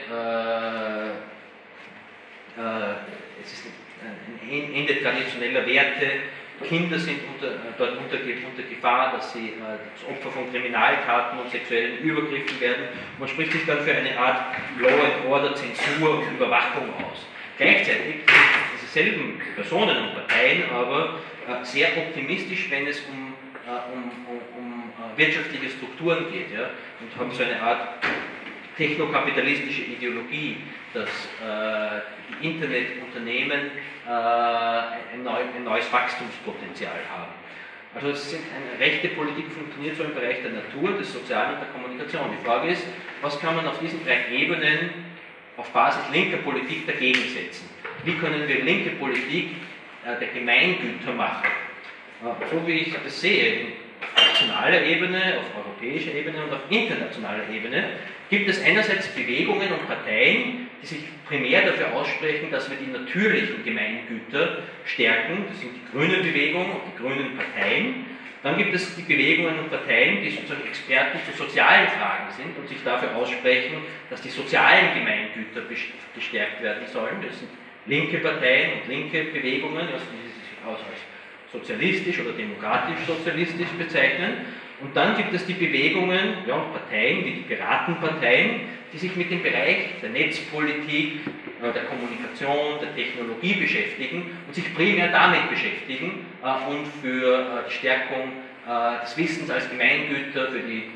es ist ein Ende traditioneller Werte, Kinder sind dort unter Gefahr, dass sie das Opfer von Kriminaltaten und sexuellen Übergriffen werden. Man spricht sich dann für eine Art Law and Order, Zensur und Überwachung aus. Gleichzeitig sind dieselben Personen und Parteien aber sehr optimistisch, wenn es um wirtschaftliche Strukturen geht, ja, und haben so eine Art technokapitalistische Ideologie, dass die Internetunternehmen ein neues Wachstumspotenzial haben. Also eine rechte Politik funktioniert so im Bereich der Natur, des Sozialen und der Kommunikation. Die Frage ist, was kann man auf diesen drei Ebenen auf Basis linker Politik dagegen setzen? Wie können wir linke Politik der Gemeingüter machen? So wie ich das sehe, auf nationaler Ebene, auf europäischer Ebene und auf internationaler Ebene, gibt es einerseits Bewegungen und Parteien, die sich primär dafür aussprechen, dass wir die natürlichen Gemeingüter stärken. Das sind die grüne Bewegung und die grünen Parteien. Dann gibt es die Bewegungen und Parteien, die sozusagen Experten zu sozialen Fragen sind und sich dafür aussprechen, dass die sozialen Gemeingüter gestärkt werden sollen. Das sind linke Parteien und linke Bewegungen, die sich als sozialistisch oder demokratisch-sozialistisch bezeichnen. Und dann gibt es die Bewegungen, ja, und Parteien wie die Piratenparteien, die sich mit dem Bereich der Netzpolitik, der Kommunikation, der Technologie beschäftigen und sich primär damit beschäftigen und für die Stärkung des Wissens als Gemeingüter, für die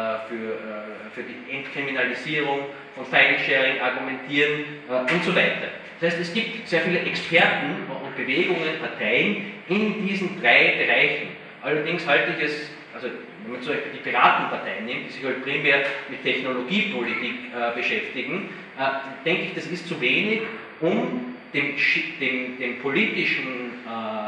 Entkriminalisierung von File-Sharing argumentieren und so weiter. Das heißt, es gibt sehr viele Experten und Bewegungen, Parteien in diesen drei Bereichen. Allerdings halte ich es, also wenn man zum Beispiel die Piratenpartei nimmt, die sich halt primär mit Technologiepolitik beschäftigen, denke ich, das ist zu wenig, um der politischen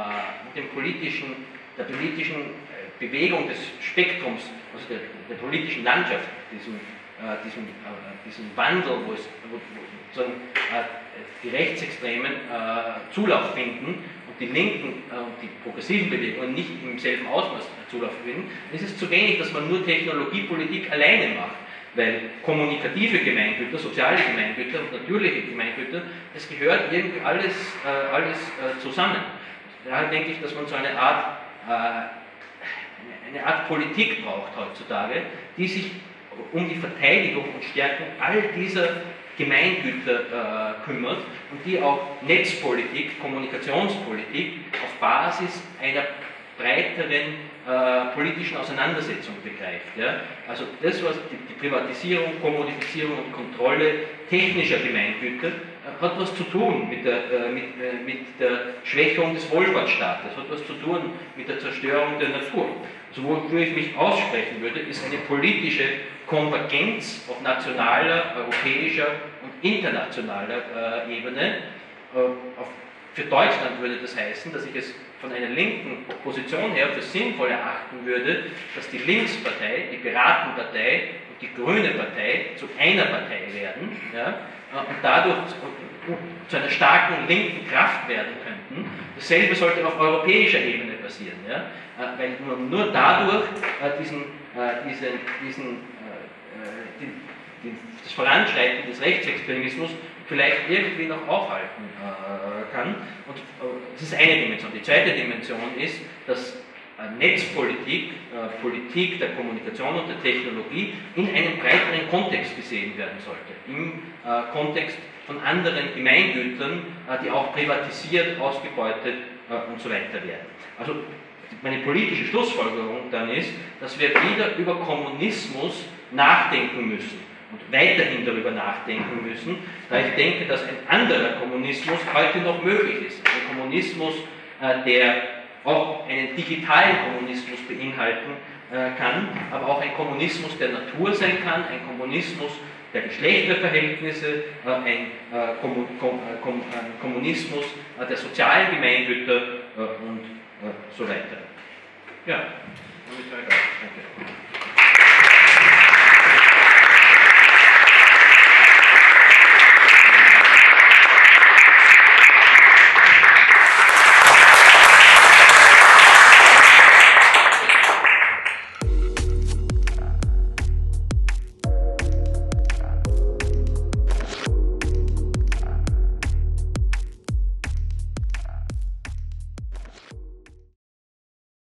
Bewegung des Spektrums, also der politischen Landschaft, diesem Wandel, wo sozusagen die Rechtsextremen Zulauf finden und die linken und die progressiven Bewegungen nicht im selben Ausmaß Zulauf finden, dann ist es zu wenig, dass man nur Technologiepolitik alleine macht. Weil kommunikative Gemeingüter, soziale Gemeingüter und natürliche Gemeingüter, das gehört irgendwie alles zusammen. Daher denke ich, dass man so eine Art, eine Art Politik braucht heutzutage, die sich um die Verteidigung und Stärkung all dieser Gemeingüter kümmert und die auch Netzpolitik, Kommunikationspolitik auf Basis einer breiteren politischen Auseinandersetzung begreift. Ja? Also das, was die Privatisierung, Kommodifizierung und Kontrolle technischer Gemeingüter hat was zu tun mit der Schwächung des Wohlfahrtsstaates, hat was zu tun mit der Zerstörung der Natur. Also wofür ich mich aussprechen würde, ist eine politische Konvergenz auf nationaler, europäischer und internationaler Ebene. Für Deutschland würde das heißen, dass ich es von einer linken Position her für sinnvoll erachten würde, dass die Linkspartei, die Piratenpartei und die Grüne Partei zu einer Partei werden, ja, und dadurch zu einer starken linken Kraft werden könnten. Dasselbe sollte auf europäischer Ebene passieren, ja, weil nur dadurch das Voranschreiten des Rechtsextremismus vielleicht irgendwie noch aufhalten kann. Und das ist eine Dimension. Die zweite Dimension ist, dass Netzpolitik, Politik der Kommunikation und der Technologie in einem breiteren Kontext gesehen werden sollte. Im Kontext von anderen Gemeingütern, die auch privatisiert, ausgebeutet und so weiter werden. Also meine politische Schlussfolgerung dann ist, dass wir wieder über Kommunismus nachdenken müssen und weiterhin darüber nachdenken müssen, da ich denke, dass ein anderer Kommunismus heute noch möglich ist. Ein Kommunismus, der auch einen digitalen Kommunismus beinhalten kann, aber auch ein Kommunismus der Natur sein kann, ein Kommunismus der Geschlechterverhältnisse, ein Kommunismus der sozialen Gemeingüter und so weiter. Ja, damit höre ich auf. Danke.